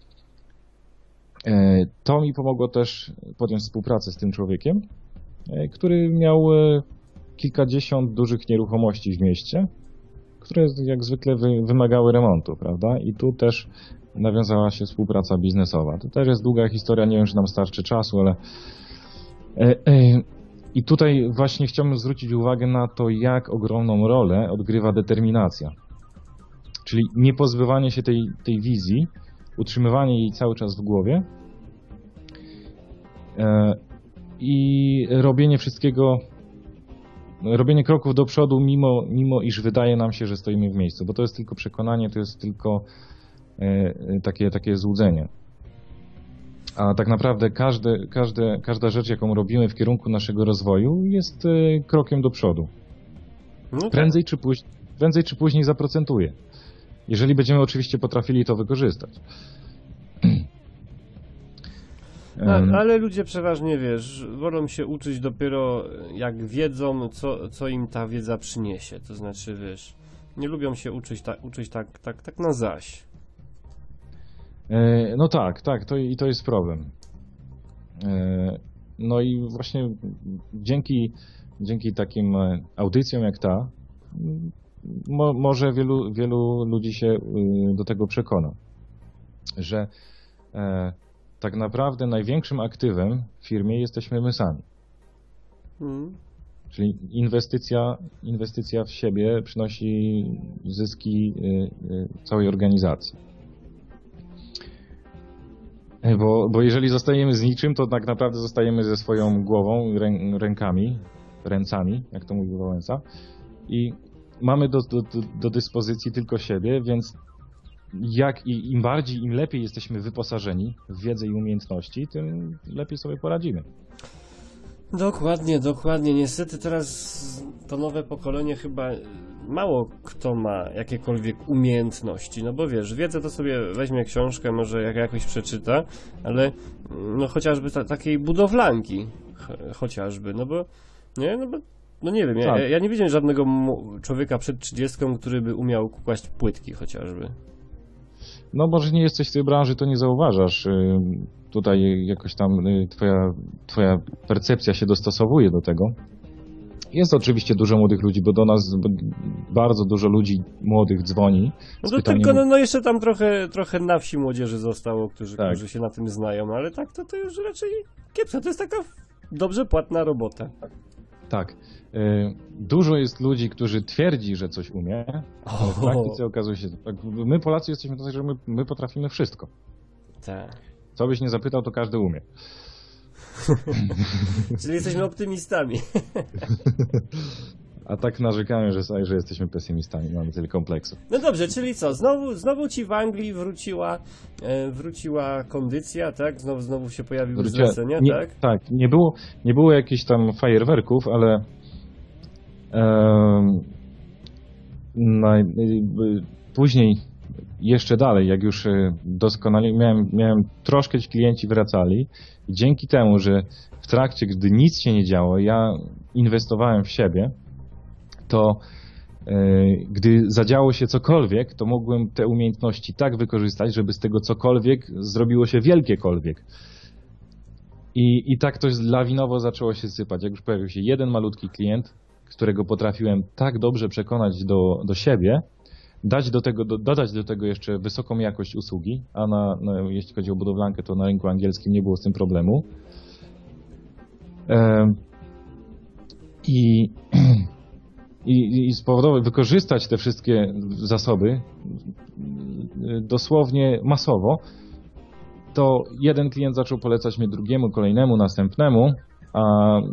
E, to mi pomogło też podjąć współpracę z tym człowiekiem, e, który miał e, kilkadziesiąt dużych nieruchomości w mieście, które jak zwykle wy, wymagały remontu, prawda? I tu też nawiązała się współpraca biznesowa. To też jest długa historia, nie wiem, czy nam starczy czasu, ale e, e, i tutaj właśnie chciałbym zwrócić uwagę na to, jak ogromną rolę odgrywa determinacja. Czyli nie pozbywanie się tej, tej wizji, utrzymywanie jej cały czas w głowie e, i robienie wszystkiego, robienie kroków do przodu, mimo, mimo iż wydaje nam się, że stoimy w miejscu, bo to jest tylko przekonanie, to jest tylko e, takie, takie złudzenie. A tak naprawdę każde, każde, każda rzecz, jaką robimy w kierunku naszego rozwoju, jest e, krokiem do przodu. No tak. Prędzej czy później, prędzej czy później zaprocentuje. Jeżeli będziemy oczywiście potrafili to wykorzystać. A, ale ludzie przeważnie, wiesz, wolą się uczyć dopiero jak wiedzą, co, co im ta wiedza przyniesie. To znaczy, wiesz, nie lubią się uczyć, ta, uczyć tak, tak, tak na zaś. No tak, tak, to, i to jest problem. No i właśnie dzięki, dzięki takim audycjom jak ta, mo, może wielu, wielu ludzi się do tego przekona, że tak naprawdę największym aktywem w firmie jesteśmy my sami. Hmm. Czyli inwestycja, inwestycja w siebie przynosi zyski całej organizacji. Bo, bo jeżeli zostajemy z niczym, to tak naprawdę zostajemy ze swoją głową, rę, rękami, ręcami, jak to mówi Wałęsa, i mamy do, do, do dyspozycji tylko siebie, więc jak i im bardziej, im lepiej jesteśmy wyposażeni w wiedzę i umiejętności, tym lepiej sobie poradzimy. Dokładnie, dokładnie. Niestety teraz to nowe pokolenie chyba mało kto ma jakiekolwiek umiejętności, no bo wiesz, wiedzę to sobie weźmie książkę, może jak jakoś przeczyta, ale no chociażby ta, takiej budowlanki, ch- chociażby, no bo nie, no bo no nie wiem, ja, tak. ja nie widziałem żadnego człowieka przed trzydziestką, który by umiał kłaść płytki chociażby. No może nie jesteś w tej branży, to nie zauważasz. Tutaj jakoś tam twoja, twoja percepcja się dostosowuje do tego. Jest oczywiście dużo młodych ludzi, bo do nas bardzo dużo ludzi młodych dzwoni. No to pytaniem... tylko, no, no jeszcze tam trochę, trochę na wsi młodzieży zostało, którzy, tak. którzy się na tym znają, ale tak to, to już raczej kiepsko. To jest taka dobrze płatna robota. Tak. Y, Dużo jest ludzi, którzy twierdzi, że coś umie, ale w praktyce okazuje się, tak, my Polacy jesteśmy tacy, że my, my potrafimy wszystko. Tak. Co byś nie zapytał, to każdy umie. Czyli jesteśmy optymistami. A tak narzekamy, że, że jesteśmy pesymistami, mamy tyle kompleksu. No dobrze, czyli co? Znowu, znowu ci w Anglii wróciła, e, wróciła kondycja, tak? Znowu, znowu się pojawiły Wróciła- zlecenia, nie, tak? Tak, nie było, nie było jakichś tam fajerwerków, ale em, na, y, y, później jeszcze dalej, jak już y, doskonale miałem, miałem troszkę ci klienci wracali i dzięki temu, że w trakcie, gdy nic się nie działo, ja inwestowałem w siebie, to y, gdy zadziało się cokolwiek, to mogłem te umiejętności tak wykorzystać, żeby z tego cokolwiek zrobiło się wielkiekolwiek. I, I tak to lawinowo zaczęło się sypać. Jak już pojawił się jeden malutki klient, którego potrafiłem tak dobrze przekonać do, do siebie, dać do tego, do, dodać do tego jeszcze wysoką jakość usługi, a na, na, jeśli chodzi o budowlankę, to na rynku angielskim nie było z tym problemu. Em, I, i, i spowodować, wykorzystać te wszystkie zasoby y, dosłownie masowo, to jeden klient zaczął polecać mnie drugiemu, kolejnemu, następnemu, a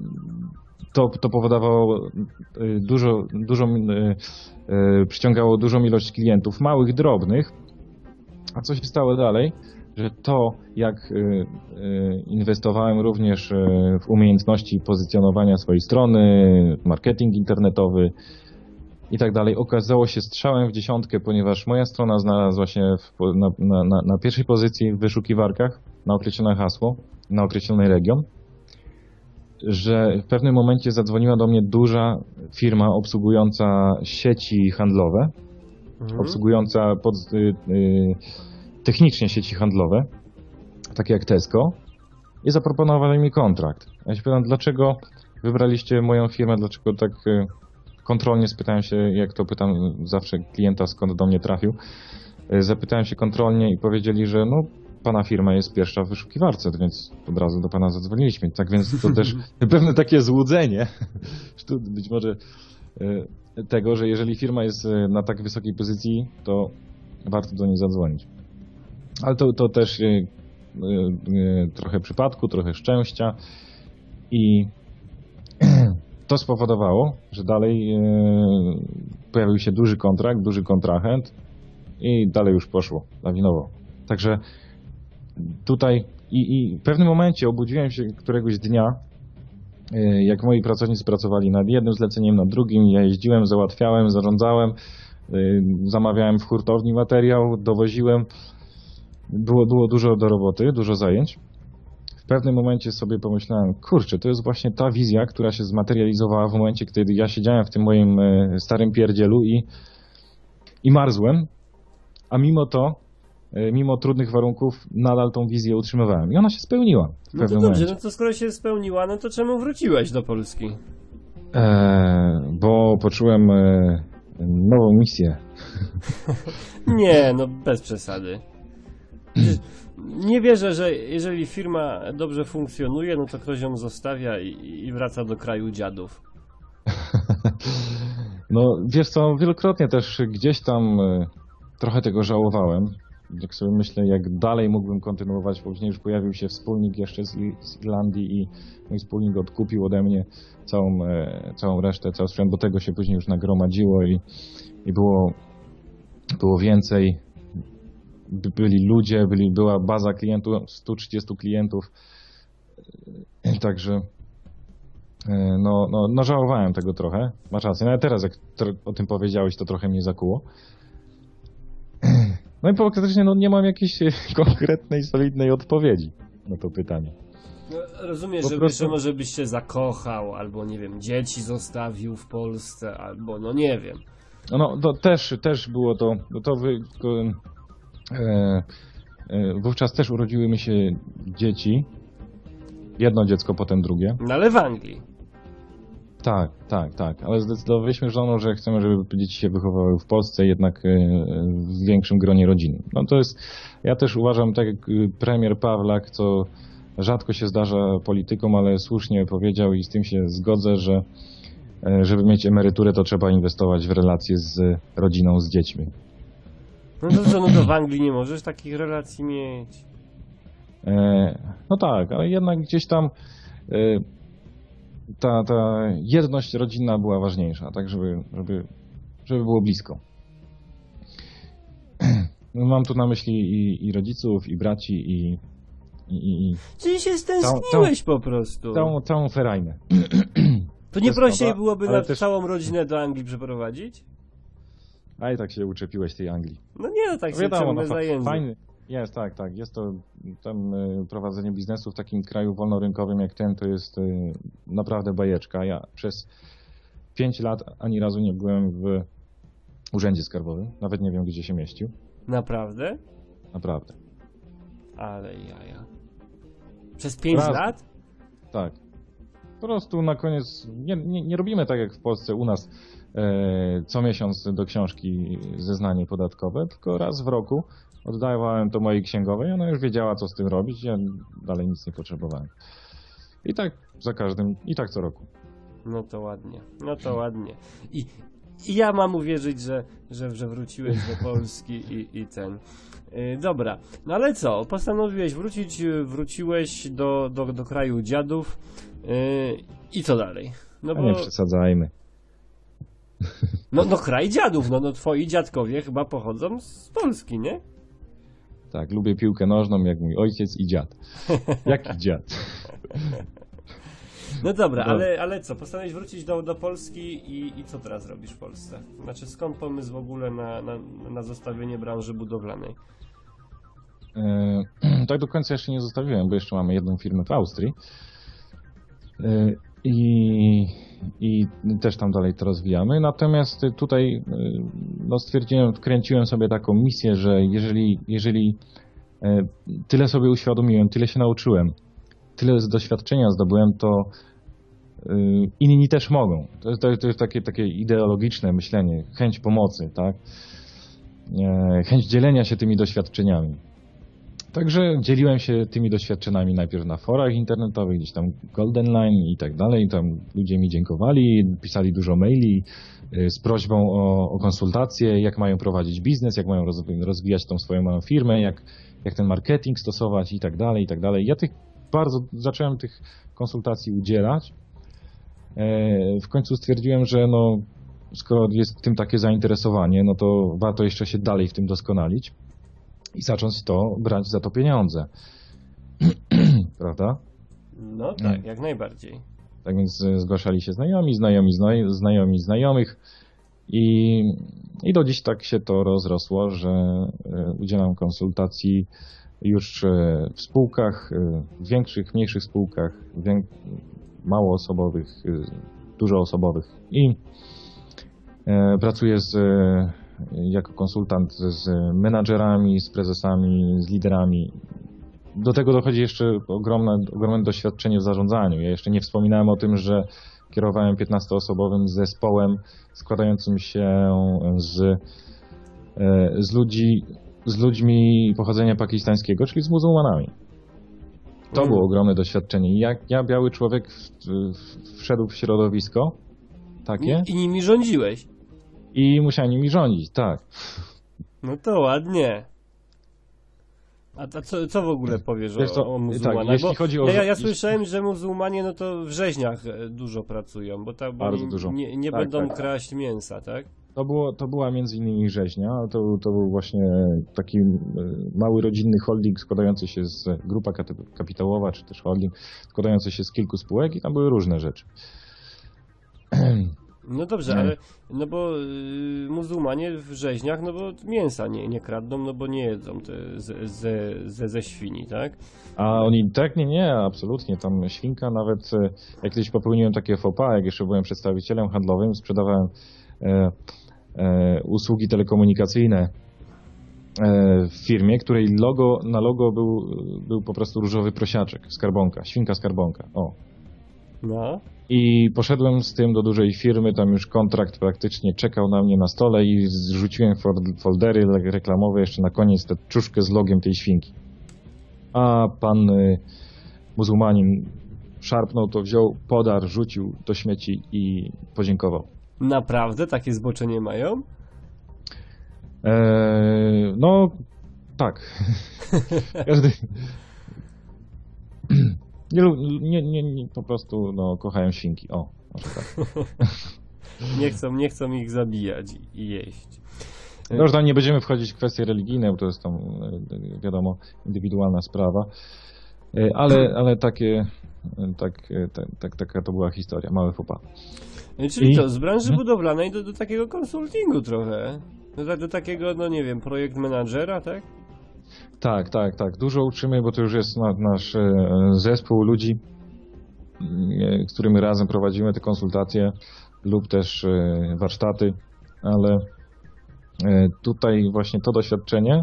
to, to powodowało y, dużo, dużo y, y, przyciągało dużą ilość klientów, małych, drobnych. A co się stało dalej? Że to, jak y, y, inwestowałem również y, w umiejętności pozycjonowania swojej strony, marketing internetowy i tak dalej, okazało się strzałem w dziesiątkę, ponieważ moja strona znalazła się w, na, na, na, na pierwszej pozycji w wyszukiwarkach na określone hasło, na określony region, że w pewnym momencie zadzwoniła do mnie duża firma obsługująca sieci handlowe, Mhm. obsługująca pod, y, y, technicznie sieci handlowe, takie jak Tesco, i zaproponowali mi kontrakt. Ja się pytam, dlaczego wybraliście moją firmę, dlaczego tak y, kontrolnie spytałem się, jak to pytam zawsze klienta, skąd do mnie trafił, y, zapytałem się kontrolnie i powiedzieli, że no, pana firma jest pierwsza w wyszukiwarce, więc od razu do pana zadzwoniliśmy. Tak więc to też pewne takie złudzenie, że tu być może y, tego, że jeżeli firma jest y, na tak wysokiej pozycji, to warto do niej zadzwonić. Ale to, to też y, y, y, trochę przypadku, trochę szczęścia i to spowodowało, że dalej y, pojawił się duży kontrakt, duży kontrahent i dalej już poszło lawinowo. Także tutaj i, i w pewnym momencie obudziłem się któregoś dnia, y, jak moi pracownicy pracowali nad jednym zleceniem, nad drugim, ja jeździłem, załatwiałem, zarządzałem, y, zamawiałem w hurtowni materiał, dowoziłem. Było, było dużo do roboty, dużo zajęć. W pewnym momencie sobie pomyślałem, kurczę, to jest właśnie ta wizja, która się zmaterializowała w momencie, kiedy ja siedziałem w tym moim e, starym pierdzielu i, i marzłem, a mimo to, e, mimo trudnych warunków, nadal tą wizję utrzymywałem. I ona się spełniła w No to pewnym dobrze, momencie. no to skoro się spełniła, no to czemu wróciłeś do Polski? E, bo poczułem e, nową misję. Nie, no bez przesady. Przecież nie wierzę, że jeżeli firma dobrze funkcjonuje, no to ktoś ją zostawia i, i wraca do kraju dziadów. No wiesz co, wielokrotnie też gdzieś tam e, trochę tego żałowałem. Jak sobie myślę, jak dalej mógłbym kontynuować, później już pojawił się wspólnik jeszcze z, I- z Irlandii i mój wspólnik odkupił ode mnie całą, e, całą resztę, cały sprzęt, bo tego się później już nagromadziło i, i było, było więcej. By- Byli ludzie, byli, była baza klientów, stu trzydziestu klientów, E, także e, no, no, no żałowałem tego trochę, masz rację, no ale teraz jak tro- o tym powiedziałeś, to trochę mnie zakuło. No i faktycznie no, nie mam jakiejś e, konkretnej, solidnej odpowiedzi na to pytanie. No, rozumiesz, Po że prostu- być może byś się zakochał, albo nie wiem, dzieci zostawił w Polsce, albo no nie wiem. No, no to też, też było to, no to wy, tylko, e, e, wówczas też urodziły mi się dzieci, jedno dziecko, potem drugie. No ale w Anglii. Tak, tak, tak, ale zdecydowaliśmy z żoną, że chcemy, żeby dzieci się wychowały w Polsce, jednak e, w większym gronie rodzinnym. No to jest, ja też uważam, tak jak premier Pawlak, co rzadko się zdarza politykom, ale słusznie powiedział i z tym się zgodzę, że e, żeby mieć emeryturę, to trzeba inwestować w relacje z rodziną, z dziećmi. No to co, no to w Anglii nie możesz takich relacji mieć. E, no tak, ale jednak gdzieś tam e, ta, ta jedność rodzinna była ważniejsza, tak żeby, żeby, żeby było blisko. Mam tu na myśli i, i rodziców, i braci, i, i, i Czyli się stęskniłeś po prostu. całą, całą ferajnę. To nie jest prościej prawda, byłoby ale na też- całą rodzinę do Anglii przeprowadzić? A i tak się uczepiłeś tej Anglii. No nie, no tak się Wiadomo, ciągle no, fa- zajęty. fajny. Jest, tak, tak. Jest to tam y, prowadzenie biznesu w takim kraju wolnorynkowym jak ten, to jest y, naprawdę bajeczka. Ja przez pięć lat ani razu nie byłem w urzędzie skarbowym. Nawet nie wiem, gdzie się mieścił. Naprawdę? Naprawdę. Ale jaja. Przez pięć Raz. lat? Tak. Po prostu na koniec nie, nie, nie robimy tak jak w Polsce u nas e, co miesiąc do książki zeznanie podatkowe, tylko raz w roku oddawałem to mojej księgowej, ona już wiedziała, co z tym robić, ja dalej nic nie potrzebowałem. I tak za każdym, i tak co roku. No to ładnie, no to ładnie. I, i ja mam uwierzyć, że, że, że wróciłeś do Polski i, i ten. Yy, dobra, no ale co? Postanowiłeś wrócić, yy, wróciłeś do, do, do kraju dziadów yy, i co dalej? No A nie przesadzajmy. no, no kraj dziadów, no, no twoi dziadkowie chyba pochodzą z Polski, nie? Tak, lubię piłkę nożną jak mój ojciec i dziad. Jaki dziad? No dobra, Dobra. ale, ale co? Postanowiłeś wrócić do, do Polski i, i co teraz robisz w Polsce? Znaczy skąd pomysł w ogóle na, na, na zostawienie branży budowlanej? E, tak do końca jeszcze nie zostawiłem, bo jeszcze mamy jedną firmę w Austrii. E, I, I też tam dalej to rozwijamy. Natomiast tutaj e, no stwierdziłem, wkręciłem sobie taką misję, że jeżeli, jeżeli e, tyle sobie uświadomiłem, tyle się nauczyłem, tyle z doświadczenia zdobyłem, to e, inni też mogą. To, to, to jest takie, takie ideologiczne myślenie, chęć pomocy, tak? E, chęć dzielenia się tymi doświadczeniami. Także dzieliłem się tymi doświadczeniami najpierw na forach internetowych, gdzieś tam Golden Line i tak dalej. Tam ludzie mi dziękowali, pisali dużo maili y, z prośbą o, o konsultacje, jak mają prowadzić biznes, jak mają roz- rozwijać tą swoją małą firmę, jak, jak ten marketing stosować i tak dalej, i tak dalej. Ja tych bardzo zacząłem tych konsultacji udzielać. E, W końcu stwierdziłem, że no, skoro jest w tym takie zainteresowanie, no to warto jeszcze się dalej w tym doskonalić i zacząć to brać za to pieniądze. Prawda? No tak, jak najbardziej. Tak więc e, zgłaszali się znajomi, znajomi, znaj- znajomi znajomych i, i do dziś tak się to rozrosło, że e, udzielam konsultacji już e, w spółkach, e, w większych, mniejszych spółkach, wię- małoosobowych, e, dużoosobowych i e, pracuję z, e, jako konsultant z menadżerami, z prezesami, z liderami. Do tego dochodzi jeszcze ogromne, ogromne doświadczenie w zarządzaniu. Ja jeszcze nie wspominałem o tym, że kierowałem piętnastoosobowym zespołem składającym się z, e, z ludzi, z ludźmi pochodzenia pakistańskiego, czyli z muzułmanami. To Mm. było ogromne doświadczenie. I Jak ja, biały człowiek, w, w, wszedł w środowisko takie I, I nimi rządziłeś. i musiałem nimi rządzić, tak. No to ładnie. A to co, co w ogóle powiesz Wiesz o, co, o tak, muzułmanach? jeśli Bo chodzi o- ja, ja jeśli- słyszałem, że muzułmanie no to w rzeźniach e, dużo pracują, bo, ta, bo Bardzo oni dużo. nie, nie Tak, będą tak. kraść mięsa, tak? To, było, to była między innymi rzeźnia, to, to był właśnie taki e, mały rodzinny holding składający się z grupa kate- kapitałowa, czy też holding składający się z kilku spółek i tam były różne rzeczy. No dobrze, Nie. ale no bo y, muzułmanie w rzeźniach, no bo mięsa nie, nie kradną, no bo nie jedzą te ze, ze, ze, ze świni, tak? A oni tak, nie, nie, absolutnie. Tam świnka nawet, e, jak kiedyś popełniłem takie faux pas, jak jeszcze byłem przedstawicielem handlowym, sprzedawałem e, e, usługi telekomunikacyjne e, w firmie, której logo, na logo był, był po prostu różowy prosiaczek, skarbonka, świnka skarbonka. O. No. I poszedłem z tym do dużej firmy, tam już kontrakt praktycznie czekał na mnie na stole i zrzuciłem fol- foldery reklamowe jeszcze na koniec tę czuszkę z logiem tej świnki. A pan y, muzułmanin szarpnął, to wziął, podarł, rzucił do śmieci i podziękował. Naprawdę? Takie zboczenie mają? Eee, no, tak. Każdy... nie, lu- nie, nie, nie, po prostu no, kochają świnki. O, może tak. Nie chcą, nie chcą ich zabijać i jeść. No już tam nie będziemy wchodzić w kwestie religijne, bo to jest tam, e, wiadomo, indywidualna sprawa. E, Ale, ale takie, e, tak, e, tak, tak, taka to była historia, małe faux pas. Czyli I- to, z branży Hmm? budowlanej do, do takiego konsultingu trochę. Do, do takiego, no nie wiem, projekt menadżera, tak? Tak, tak, tak. Dużo uczymy, bo to już jest na, nasz e, zespół ludzi, e, z którymi razem prowadzimy te konsultacje lub też e, warsztaty, ale e, tutaj właśnie to doświadczenie,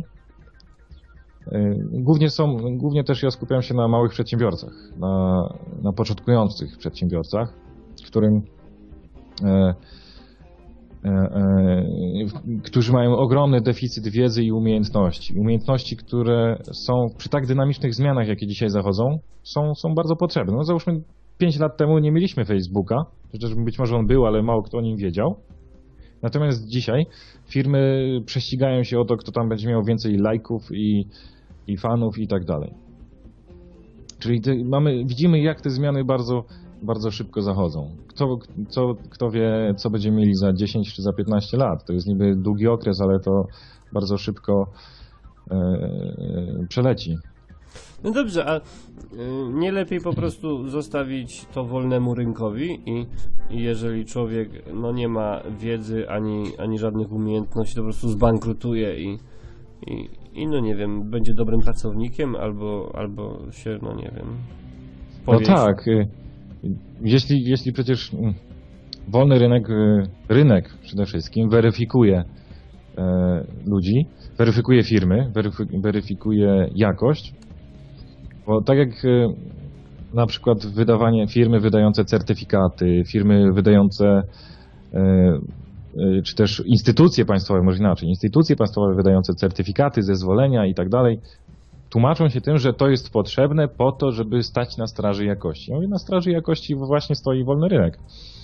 e, głównie są, głównie też ja skupiam się na małych przedsiębiorcach, na, na początkujących przedsiębiorcach, którym e, e, e, którzy mają ogromny deficyt wiedzy i umiejętności. Umiejętności, które są przy tak dynamicznych zmianach, jakie dzisiaj zachodzą, są, są bardzo potrzebne. No załóżmy, pięć lat temu nie mieliśmy Facebooka, chociaż być może on był, ale mało kto o nim wiedział. Natomiast dzisiaj firmy prześcigają się o to, kto tam będzie miał więcej lajków i, i fanów i tak dalej. Czyli te, mamy, widzimy, jak te zmiany bardzo, bardzo szybko zachodzą. Kto, co, kto wie, co będziemy mieli za dziesięć czy za piętnaście lat. To jest niby długi okres, ale to bardzo szybko e, e, przeleci. No dobrze, a y, nie lepiej po prostu zostawić to wolnemu rynkowi i, i jeżeli człowiek no, nie ma wiedzy ani, ani żadnych umiejętności, to po prostu zbankrutuje i, i, i no nie wiem, będzie dobrym pracownikiem albo, albo się, no nie wiem, No powieść. tak. y, Jeśli, jeśli przecież mm, wolny rynek, y, rynek przede wszystkim weryfikuje e, ludzi, weryfikuje firmy, weryfi- weryfikuje jakość, bo tak jak y, na przykład wydawanie firmy wydające certyfikaty, firmy wydające e, y, czy też instytucje państwowe, może inaczej, instytucje państwowe wydające certyfikaty, zezwolenia i tak dalej, tłumaczą się tym, że to jest potrzebne po to, żeby stać na straży jakości. Ja mówię, na straży jakości właśnie stoi wolny rynek.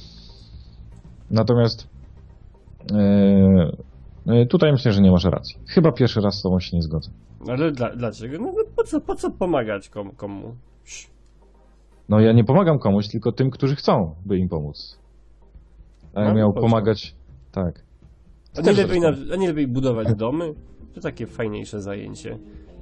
Natomiast e, e, tutaj myślę, że nie masz racji. Chyba pierwszy raz z tobą się nie zgodzę. Ale dla, dlaczego? No no po co, po co pomagać komu? komu? No ja nie pomagam komuś, tylko tym, którzy chcą, by im pomóc. A ja No, miał po co? pomagać, tak. A nie, Też lepiej na, zresztą. a nie lepiej budować domy? To takie fajniejsze zajęcie.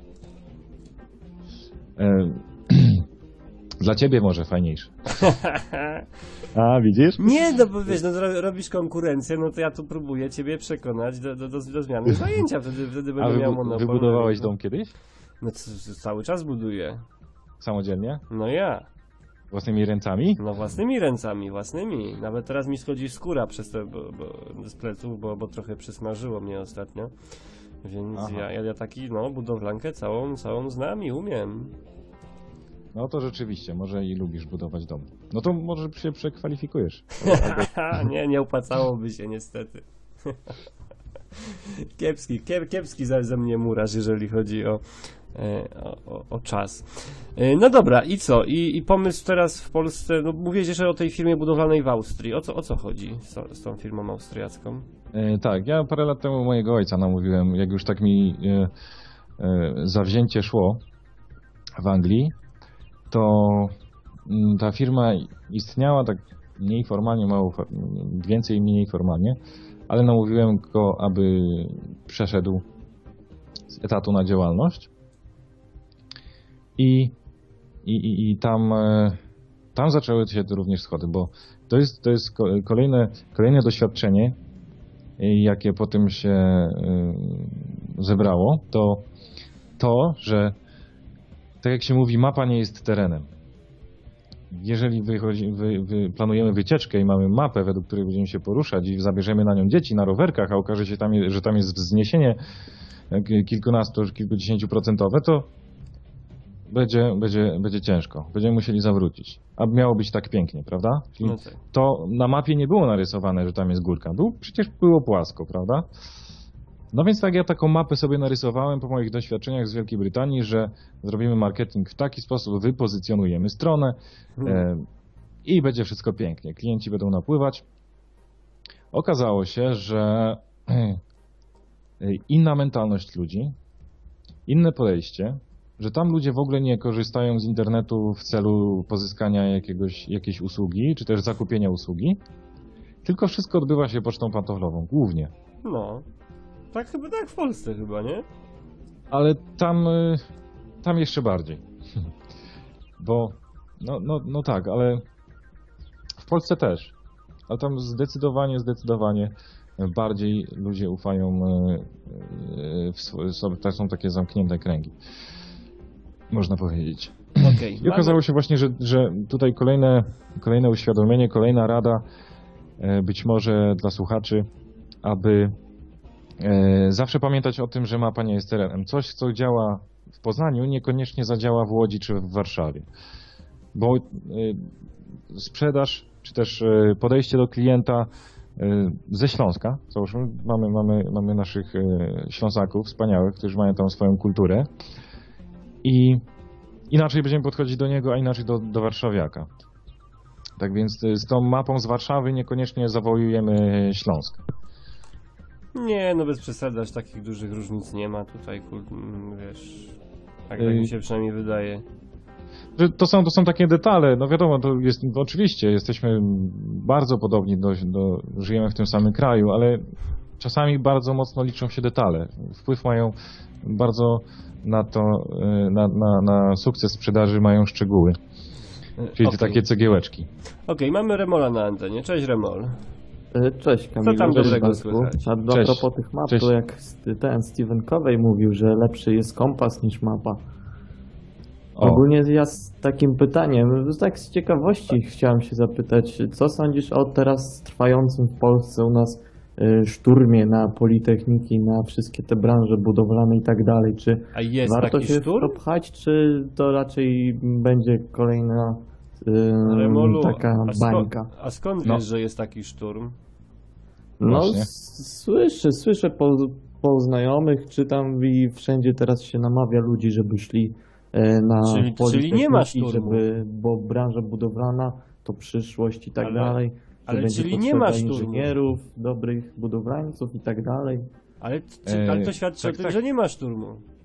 E, Dla ciebie może fajniejsze. A, widzisz? Nie, no bo wiesz, no ro- robisz konkurencję, no to ja tu próbuję ciebie przekonać do, do, do, do zmiany zajęcia, wtedy, wtedy A będę miał wybu- monopol. wybudowałeś dom kiedyś? No c- c- cały czas buduję. Samodzielnie? No ja. Własnymi ręcami? No własnymi ręcami, własnymi. Nawet teraz mi schodzi skóra przez te, bo, bo, z pleców, bo, bo trochę przysmażyło mnie ostatnio. Więc Aha. ja, ja, ja taki, no, budowlankę całą, całą znam i umiem. No to rzeczywiście, może i lubisz budować dom. No to może się przekwalifikujesz. nie, nie opłacałoby się niestety. Kiepski, kiep, kiepski za, ze mnie murarz, jeżeli chodzi o, e, o, o, o czas. E, No dobra, i co? I, i pomysł teraz w Polsce, no mówiłeś jeszcze o tej firmie budowlanej w Austrii. O co, o co chodzi z, z tą firmą austriacką? E, tak, ja parę lat temu mojego ojca namówiłem, jak już tak mi e, e, zawzięcie szło w Anglii, to mm, ta firma istniała tak mniej formalnie, mało, for- więcej mniej formalnie, ale namówiłem go, aby przeszedł z etatu na działalność i, i, i, i tam, e, tam zaczęły się również schody, bo to jest, to jest ko- kolejne, kolejne doświadczenie, jakie po tym się y, zebrało, to to, że tak jak się mówi, mapa nie jest terenem. Jeżeli wychodzi, wy, wy planujemy wycieczkę i mamy mapę, według której będziemy się poruszać i zabierzemy na nią dzieci na rowerkach, a okaże się, tam, że tam jest wzniesienie kilkunastu, kilkudziesięciu procentowe, to będzie, będzie, będzie ciężko. Będziemy musieli zawrócić. A miało być tak pięknie, prawda? Czyli No tak. to na mapie nie było narysowane, że tam jest górka. Był, przecież było płasko, prawda? No więc tak, ja taką mapę sobie narysowałem po moich doświadczeniach z Wielkiej Brytanii, że zrobimy marketing w taki sposób, wypozycjonujemy stronę e, i będzie wszystko pięknie. Klienci będą napływać. Okazało się, że e, inna mentalność ludzi, inne podejście, że tam ludzie w ogóle nie korzystają z internetu w celu pozyskania jakiegoś, jakiejś usługi, czy też zakupienia usługi, tylko wszystko odbywa się pocztą pantoflową, głównie. No. Tak chyba tak w Polsce chyba, nie? Ale tam, y, tam jeszcze bardziej. Bo, no, no, no tak, ale w Polsce też. Ale tam zdecydowanie, zdecydowanie bardziej ludzie ufają y, y, w swo- sobie, to są takie zamknięte kręgi. Można powiedzieć. Okej. I okazało się właśnie, że, że tutaj kolejne, kolejne uświadomienie, kolejna rada y, być może dla słuchaczy, aby E, zawsze pamiętać o tym, że mapa nie jest terenem. Coś, co działa w Poznaniu, niekoniecznie zadziała w Łodzi czy w Warszawie. Bo e, sprzedaż, czy też e, podejście do klienta e, ze Śląska, załóżmy, mamy, mamy, mamy naszych e, Ślązaków wspaniałych, którzy mają tam swoją kulturę i inaczej będziemy podchodzić do niego, a inaczej do, do warszawiaka. Tak więc e, z tą mapą z Warszawy niekoniecznie zawołujemy Śląsk. Nie, no bez przesady, aż takich dużych różnic nie ma tutaj, kul... mm, wiesz, tak, tak Ej. mi się przynajmniej wydaje. Że To są, to są takie detale, no wiadomo, to jest, no oczywiście jesteśmy bardzo podobni, do, do, żyjemy w tym samym kraju, ale czasami bardzo mocno liczą się detale. Wpływ mają bardzo na to, na, na, na sukces sprzedaży mają szczegóły, czyli Okej. te takie cegiełeczki. Okej, mamy Remola na antenie. Cześć Remol. E, Cześć Kamilu. Co tam Cześć dobrego Bartku. słychać? A a Cześć. propos tych map, Cześć. to jak st- ten Stephen Covey mówił, że lepszy jest kompas niż mapa. O, Ogólnie ja z takim pytaniem, tak z ciekawości chciałem się zapytać, co sądzisz o teraz trwającym w Polsce u nas y, szturmie na politechniki, na wszystkie te branże budowlane i tak dalej? Czy A jest warto taki się w szturm? to pchać, czy to raczej będzie kolejna y, Remolu, taka a, sko- bańka? a skąd No. wiesz, że jest taki szturm? No, Właśnie. s- słyszę, słyszę po, po znajomych, czytam i wszędzie teraz się namawia ludzi, żeby szli e, na Czyli- czyli nie ma politechniki, szturmu. żeby, bo branża budowlana to przyszłość i tak Ale- dalej. że ale będzie czyli nie potrzeba ma szturmu. inżynierów, dobrych budowlańców i tak dalej. Ale, czy, ale to E, świadczy tak, o tym, tak. że nie ma szturmu.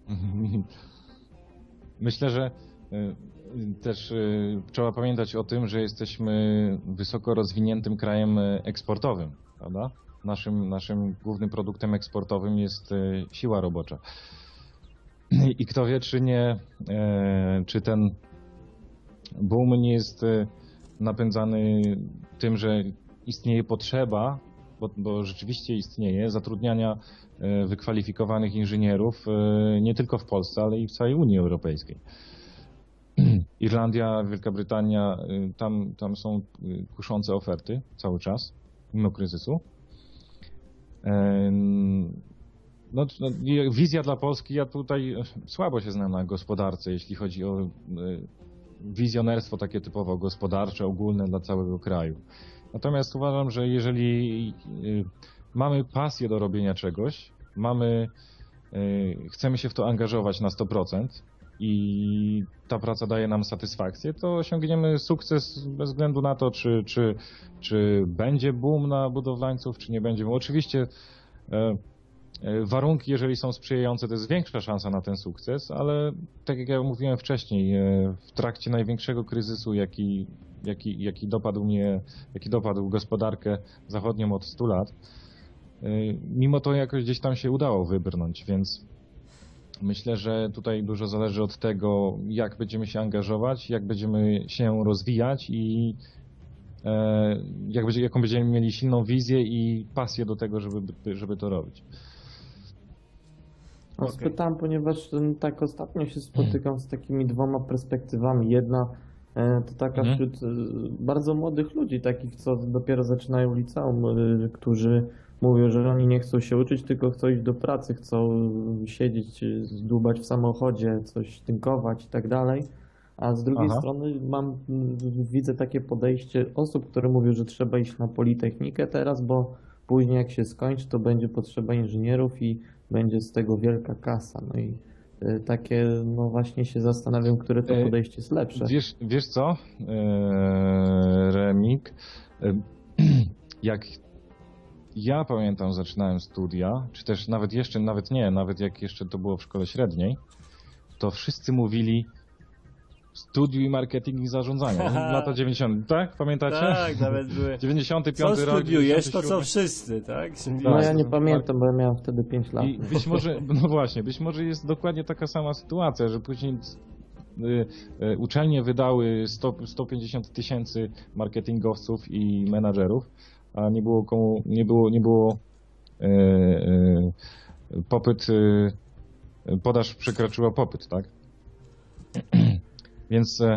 Myślę, że y, też y, trzeba pamiętać o tym, że jesteśmy wysoko rozwiniętym krajem y, eksportowym, prawda? Naszym, naszym głównym produktem eksportowym jest y, siła robocza. I kto wie, czy nie, e, czy ten boom nie jest y, napędzany tym, że istnieje potrzeba, bo, bo rzeczywiście istnieje, zatrudniania e, wykwalifikowanych inżynierów e, nie tylko w Polsce, ale i w całej Unii Europejskiej. Irlandia, Wielka Brytania, e, tam, tam są e, kuszące oferty cały czas, mimo kryzysu. E, No, no, i wizja dla Polski, ja tutaj słabo się znam na gospodarce, jeśli chodzi o e, wizjonerstwo takie typowo gospodarcze, ogólne dla całego kraju. Natomiast uważam, że jeżeli y, mamy pasję do robienia czegoś, mamy, y, chcemy się w to angażować na sto procent i ta praca daje nam satysfakcję, to osiągniemy sukces bez względu na to, czy, czy, czy będzie boom na budowlańców, czy nie będzie. Bo oczywiście y, y, warunki, jeżeli są sprzyjające, to jest większa szansa na ten sukces, ale tak jak ja mówiłem wcześniej, y, w trakcie największego kryzysu, jaki Jaki, jaki dopadł mnie, jaki dopadł gospodarkę zachodnią od stu lat. Mimo to jakoś gdzieś tam się udało wybrnąć, więc myślę, że tutaj dużo zależy od tego, jak będziemy się angażować, jak będziemy się rozwijać i jak będzie, jaką będziemy mieli silną wizję i pasję do tego, żeby, żeby to robić. No, Okej. spytałem, ponieważ m, tak ostatnio się spotykam z takimi dwoma perspektywami. Jedna e, to taka Mhm. wśród e, bardzo młodych ludzi, takich co dopiero zaczynają liceum, e, którzy mówią, że oni nie chcą się uczyć, tylko chcą iść do pracy, chcą siedzieć, e, zdłubać w samochodzie, coś tynkować i tak dalej. A z drugiej Aha. strony mam, m, widzę takie podejście osób, które mówią, że trzeba iść na politechnikę teraz, bo później jak się skończy, to będzie potrzeba inżynierów i będzie z tego wielka kasa. No i e, takie, no właśnie się zastanawiam, które to E, podejście jest lepsze. Wiesz, wiesz co, eee, Remik, e, jak ja pamiętam, zaczynałem studia, czy też nawet jeszcze, nawet nie, nawet jak jeszcze to było w szkole średniej, to wszyscy mówili studiuj marketing i zarządzanie. Lata dziewięćdziesiąte. Tak? Pamiętacie? Tak, nawet były. dziewięćdziesiąty Co piąty rok. studiujesz, to co dziewięćdziesiąty siódmy. wszyscy, tak? Czyli No ja tak. nie pamiętam, bo ja miałem wtedy pięć lat. I być może, no właśnie, być może jest dokładnie taka sama sytuacja, że później y, y, uczelnie wydały sto, sto pięćdziesiąt tysięcy marketingowców i menadżerów, a nie było komu, nie było, nie było y, y, popyt, y, podaż przekroczyła popyt, tak? Więc e,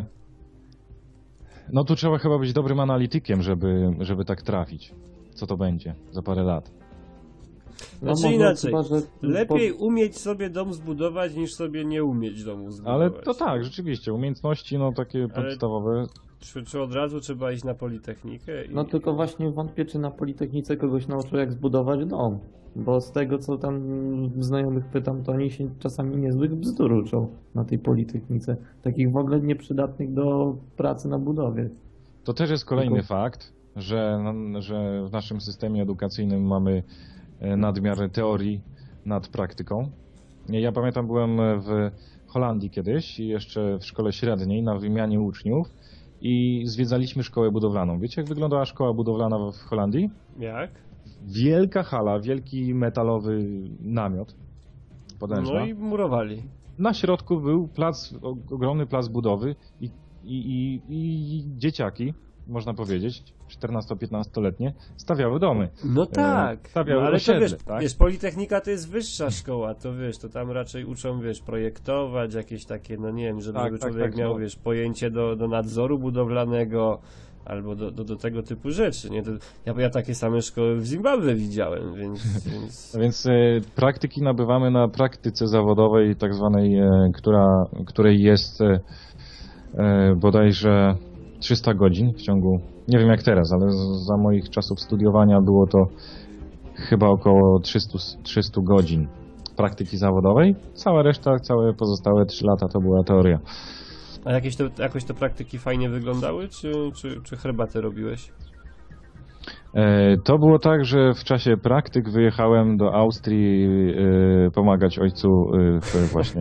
no tu trzeba chyba być dobrym analitykiem, żeby, żeby tak trafić. Co to będzie za parę lat. No Znaczy może inaczej, chyba, że lepiej umieć sobie dom zbudować, niż sobie nie umieć domu zbudować. Ale to tak, rzeczywiście, umiejętności no takie Ale- podstawowe. Czy, czy od razu trzeba iść na Politechnikę? I... No tylko właśnie wątpię, czy na Politechnice kogoś nauczył, jak zbudować dom. Bo z tego, co tam znajomych pytam, to oni się czasami niezłych bzdur uczą na tej Politechnice. Takich w ogóle nieprzydatnych do pracy na budowie. To też jest kolejny Tylko- fakt, że, że w naszym systemie edukacyjnym mamy e, nadmiar teorii nad praktyką. Ja pamiętam, byłem w Holandii kiedyś, i jeszcze w szkole średniej, na wymianie uczniów i zwiedzaliśmy szkołę budowlaną. Wiecie, jak wyglądała szkoła budowlana w Holandii? Jak? Wielka hala, wielki metalowy namiot podężna. No i murowali. Na środku był plac, o- ogromny plac budowy i, i, i, i dzieciaki, można powiedzieć, czternasto-piętnastoletnie, stawiały domy. No tak, stawiały no, ale to osiedle, wiesz, tak? wiesz, Politechnika to jest wyższa szkoła, to wiesz, to tam raczej uczą, wiesz, projektować, jakieś takie, no nie wiem, żeby, Tak, żeby tak, człowiek tak, miał, no. wiesz, pojęcie do, do nadzoru budowlanego, albo do, do, do tego typu rzeczy, nie? To ja, ja takie same szkoły w Zimbabwe widziałem, więc... więc... Więc e, praktyki nabywamy na praktyce zawodowej, tak zwanej, e, która, której jest e, e, bodajże trzysta godzin w ciągu, nie wiem jak teraz, ale z- za moich czasów studiowania było to chyba około trzysta, trzysta godzin praktyki zawodowej. Cała reszta, całe pozostałe trzy lata to była teoria. A jakieś to, jakoś te praktyki fajnie wyglądały, czy, czy, czy herbatę robiłeś? E, To było tak, że w czasie praktyk wyjechałem do Austrii e, pomagać ojcu e, w, właśnie.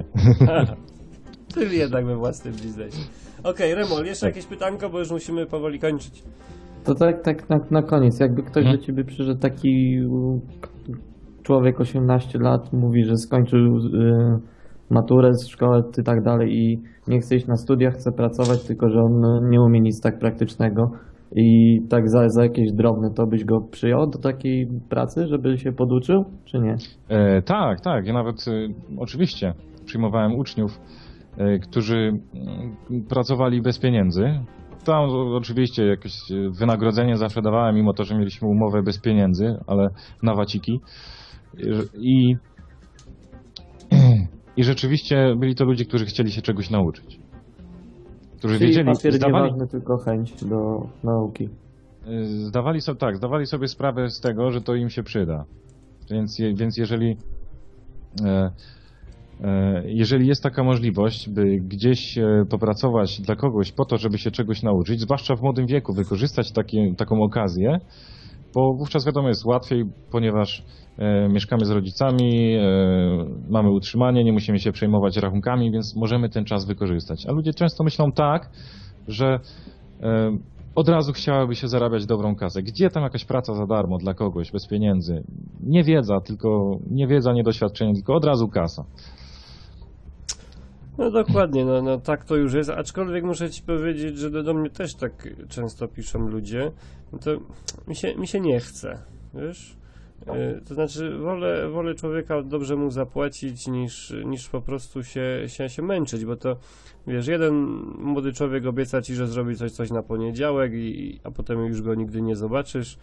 Czyli jednak we własnym biznesie. Okej, Remol, jeszcze Tak. jakieś pytanko, bo już musimy powoli kończyć. To tak, tak na, na koniec, jakby ktoś Mhm. do ciebie przyszedł, taki u, człowiek osiemnaście lat, mówi, że skończył y, maturę z szkoły i tak dalej i nie chce iść na studia, chce pracować, tylko że on nie umie nic tak praktycznego i tak za, za jakieś drobne, to byś go przyjął do takiej pracy, żeby się poduczył, czy nie? E, tak, tak. Ja nawet e, oczywiście przyjmowałem uczniów, e, którzy mm, pracowali bez pieniędzy. Tam o- oczywiście jakieś e, wynagrodzenie zawsze dawałem, mimo to, że mieliśmy umowę bez pieniędzy, ale na waciki. I, i rzeczywiście byli to ludzie, którzy chcieli się czegoś nauczyć. Którzy Czyli wiedzieli, papier zdawali, nieważny, tylko chęć do nauki. e, zdawali sobie, tak, zdawali sobie sprawę z tego, że to im się przyda. Więc, je, więc jeżeli e, e, jeżeli jest taka możliwość, by gdzieś e, popracować dla kogoś po to, żeby się czegoś nauczyć, zwłaszcza w młodym wieku, wykorzystać takie, taką okazję, bo wówczas wiadomo jest łatwiej, ponieważ e, mieszkamy z rodzicami, e, mamy utrzymanie, nie musimy się przejmować rachunkami, więc możemy ten czas wykorzystać. A ludzie często myślą tak, że e, od razu chciałaby się zarabiać dobrą kasę. Gdzie tam jakaś praca za darmo dla kogoś, bez pieniędzy? Nie wiedza, tylko nie wiedza, nie doświadczenie, tylko od razu kasa. No dokładnie, no, no tak to już jest, aczkolwiek muszę ci powiedzieć, że do, do mnie też tak często piszą ludzie, no to mi się, mi się nie chce, wiesz? Y, To znaczy wolę, wolę człowieka dobrze mu zapłacić niż, niż po prostu się, się, się męczyć, bo to wiesz, jeden młody człowiek obieca ci, że zrobi coś, coś na poniedziałek, i, a potem już go nigdy nie zobaczysz.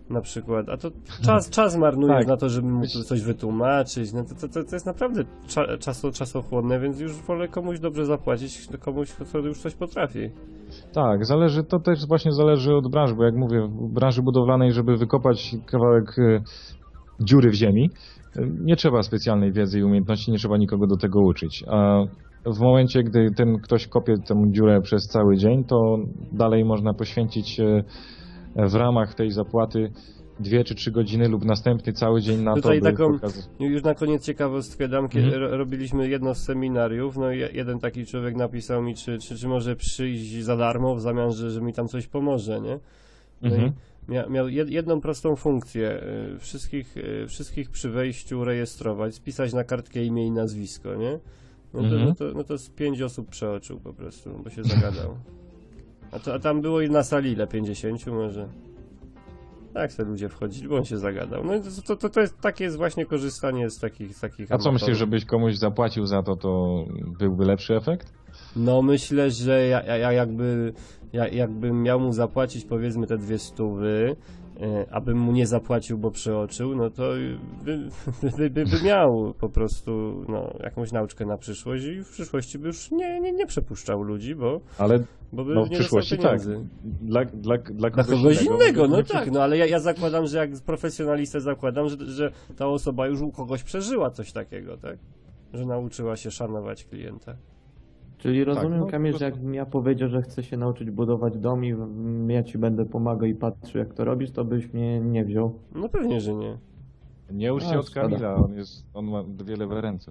na przykład, a to czas, czas marnujesz Tak. na to, żeby mu coś wytłumaczyć, no to, to, to, to jest naprawdę cza, czaso, czasochłonne, więc już wolę komuś dobrze zapłacić, komuś, kto już coś potrafi. Tak, zależy, to też właśnie zależy od branży, bo jak mówię, w branży budowlanej, żeby wykopać kawałek y, dziury w ziemi, y, nie trzeba specjalnej wiedzy i umiejętności, nie trzeba nikogo do tego uczyć. A w momencie, gdy ten ktoś kopie tę dziurę przez cały dzień, to dalej można poświęcić y, w ramach tej zapłaty dwie czy trzy godziny lub następny cały dzień na Tutaj to, by taką, pokazać. już na koniec ciekawostkę dam, kiedy Mhm. ro, robiliśmy jedno z seminariów, no i jeden taki człowiek napisał mi, czy, czy, czy może przyjść za darmo w zamian, że, że mi tam coś pomoże, nie? No Mhm. i mia, miał jed, jedną prostą funkcję, y, wszystkich, y, wszystkich przy wejściu rejestrować, spisać na kartkę imię i nazwisko, nie? No to, Mhm. no to, no to z pięć osób przeoczył po prostu, bo się zagadał. A, to, a tam było i na sali ile? pięćdziesięciu może? Tak se ludzie wchodzili, bo on się zagadał. No i to, to, to jest takie jest właśnie korzystanie z takich, z takich A co amatorów. myślisz, żebyś komuś zapłacił za to, to byłby lepszy efekt? No myślę, że ja, ja, ja jakby, ja, jakbym miał mu zapłacić powiedzmy te dwie stówy, e, abym mu nie zapłacił, bo przeoczył, no to by, by, by, by miał po prostu no, jakąś nauczkę na przyszłość i w przyszłości by już nie, nie, nie przepuszczał ludzi, bo, Ale bo by no, w nie przyszłości dostał tak. pieniędzy. Dla, dla, dla Dla kogoś, kogoś innego, może no nie tak, no ale ja, ja zakładam, że jak profesjonalistę zakładam, że, że ta osoba już u kogoś przeżyła coś takiego, tak? Że nauczyła się szanować klienta. Czyli rozumiem, no, Kamil, po że prostu- jakbym ja powiedział, że chcę się nauczyć budować dom i mm, ja ci będę pomagał i patrzył, jak to robisz, to byś mnie nie wziął. No pewnie, że nie. Nie ucz A, się od szkoda. Kamila, on, jest, on ma dwie lewe ręce.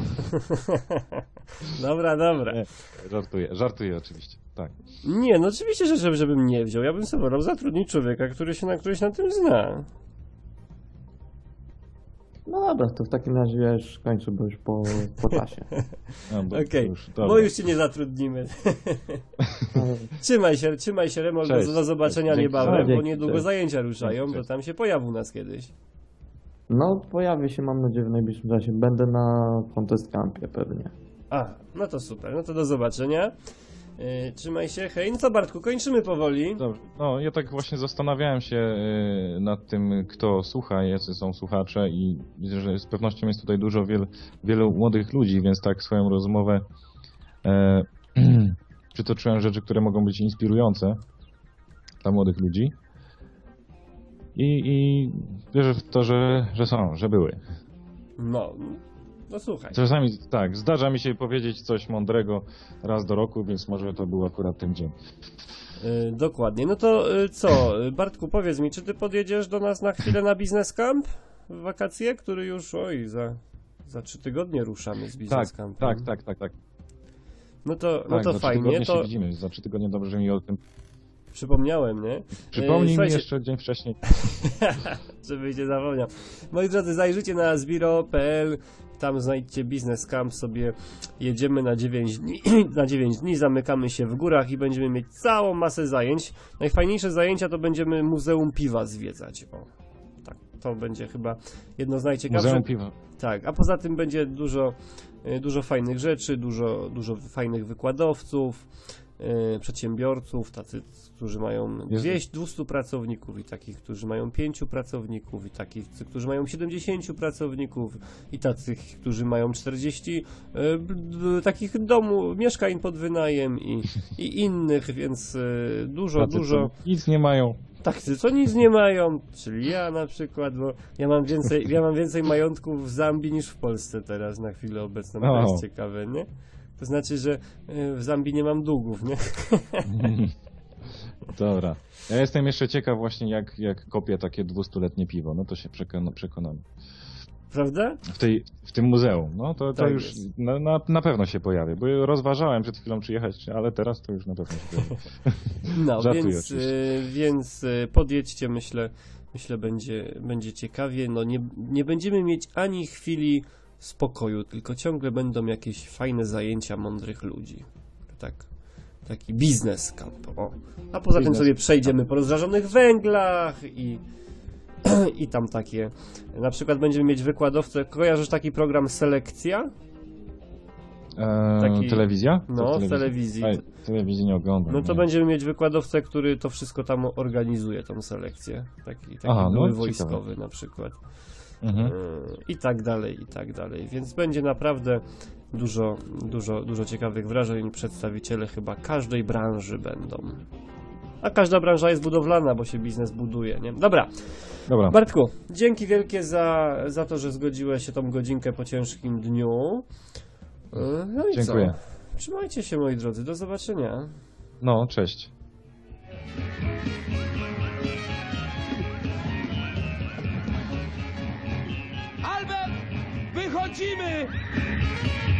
Dobra, dobra. Nie, żartuję, żartuję oczywiście, tak. Nie, no oczywiście, że żeby, żebym nie wziął. Ja bym sobie wolał zatrudnić człowieka, który się na któryś na tym zna. No dobra, to w takim razie ja już kończę, bo już po, po czasie. No, bo Okej, już- bo dobra. już cię nie zatrudnimy. trzymaj się, trzymaj się, Remol, do, Cześć. do zobaczenia Dzięki. niebawem, No, bo dzięki, niedługo cześć. zajęcia ruszają, Dzięki, to cześć. tam się pojawi u nas kiedyś. No, pojawię się, mam nadzieję, w najbliższym czasie. Będę na Contest Campie pewnie. A, no to super, no to do zobaczenia. Yy, trzymaj się, hej. No to Bartku, kończymy powoli. Dobrze. No, ja tak właśnie zastanawiałem się y, nad tym, kto słucha, jacy są słuchacze i widzę, że z pewnością jest tutaj dużo wiel, wielu młodych ludzi, więc tak swoją rozmowę e, przytoczyłem rzeczy, które mogą być inspirujące dla młodych ludzi. I, i wierzę w to, że, że są, że były. No, no słuchaj. Czasami tak, zdarza mi się powiedzieć coś mądrego raz do roku, więc może to był akurat ten dzień. Yy, dokładnie. No to yy, co, Yy, Bartku, powiedz mi, czy ty podjedziesz do nas na chwilę na Business Camp w wakacje, który już, oj, za, za trzy tygodnie ruszamy z Tak, Business Campem. tak, tak, tak, tak. No to, no tak to za trzy fajnie, tygodnie to się widzimy, za trzy tygodnie dobrze mi o tym przypomniałem, nie? przypomnij mi słuchajcie- jeszcze dzień wcześniej. Żebyś nie zapomniał. Moi drodzy, zajrzyjcie na zbiro kropka p l, tam znajdźcie Business Camp, sobie jedziemy na dziewięć dni, na dziewięć dni, zamykamy się w górach i będziemy mieć całą masę zajęć. Najfajniejsze zajęcia to będziemy Muzeum Piwa zwiedzać. O, tak, to będzie chyba jedno z najciekawszych. Muzeum Piwa. Tak, a poza tym będzie dużo, y, dużo fajnych rzeczy, dużo, dużo fajnych wykładowców, y, przedsiębiorców, tacy, którzy mają Jest- dwieście, dwieście pracowników i takich, którzy mają pięć pracowników i takich, c- którzy mają siedemdziesiąt pracowników i tacy, którzy mają czterdzieści y, b- b- takich domu, mieszkań pod wynajem i, i innych, więc y, dużo, Tacy, dużo... co nic nie mają. Tacy, co nic nie mają, czyli ja na przykład, bo ja mam więcej, ja mam więcej majątków w Zambii niż w Polsce teraz na chwilę obecną. To O. jest ciekawe, nie? To znaczy, że y, w Zambii nie mam długów, nie? Dobra. Ja jestem jeszcze ciekaw właśnie jak, jak kopię takie dwustuletnie piwo. No to się przekona, przekonamy. Prawda? W, tej, w tym muzeum. No to, to Tak już jest. na, na, na pewno się pojawi. Bo rozważałem przed chwilą przyjechać, ale teraz to już na pewno się pojawi. No, Żartuję więc, oczywiście. y, więc y, podjedźcie, myślę, myślę będzie, będzie ciekawie. No nie, nie będziemy mieć ani chwili spokoju, tylko ciągle będą jakieś fajne zajęcia mądrych ludzi. Tak. Taki biznes camp. O. A poza tym Biznes sobie przejdziemy po rozżarzonych węglach i, i tam takie. Na przykład będziemy mieć wykładowcę. Kojarzysz taki program Selekcja? E, Taki- telewizja? Co No, w w telewizji. Ej, telewizji nie oglądam. No to nie. będziemy mieć wykładowcę, który to wszystko tam organizuje, tą selekcję. Taki, taki Aha, no, były ciekawe. wojskowy na przykład. Mhm. Yy, I tak dalej, i tak dalej. Więc będzie naprawdę dużo, dużo, dużo ciekawych wrażeń. Przedstawiciele chyba każdej branży będą. A każda branża jest budowlana, bo się biznes buduje, nie? Dobra, Dobra, Bartku, dzięki wielkie za, za to, że zgodziłeś się tą godzinkę po ciężkim dniu. Yy, No i dziękuję. co? Trzymajcie się, moi drodzy, do zobaczenia. No, cześć. Albert, wychodzimy!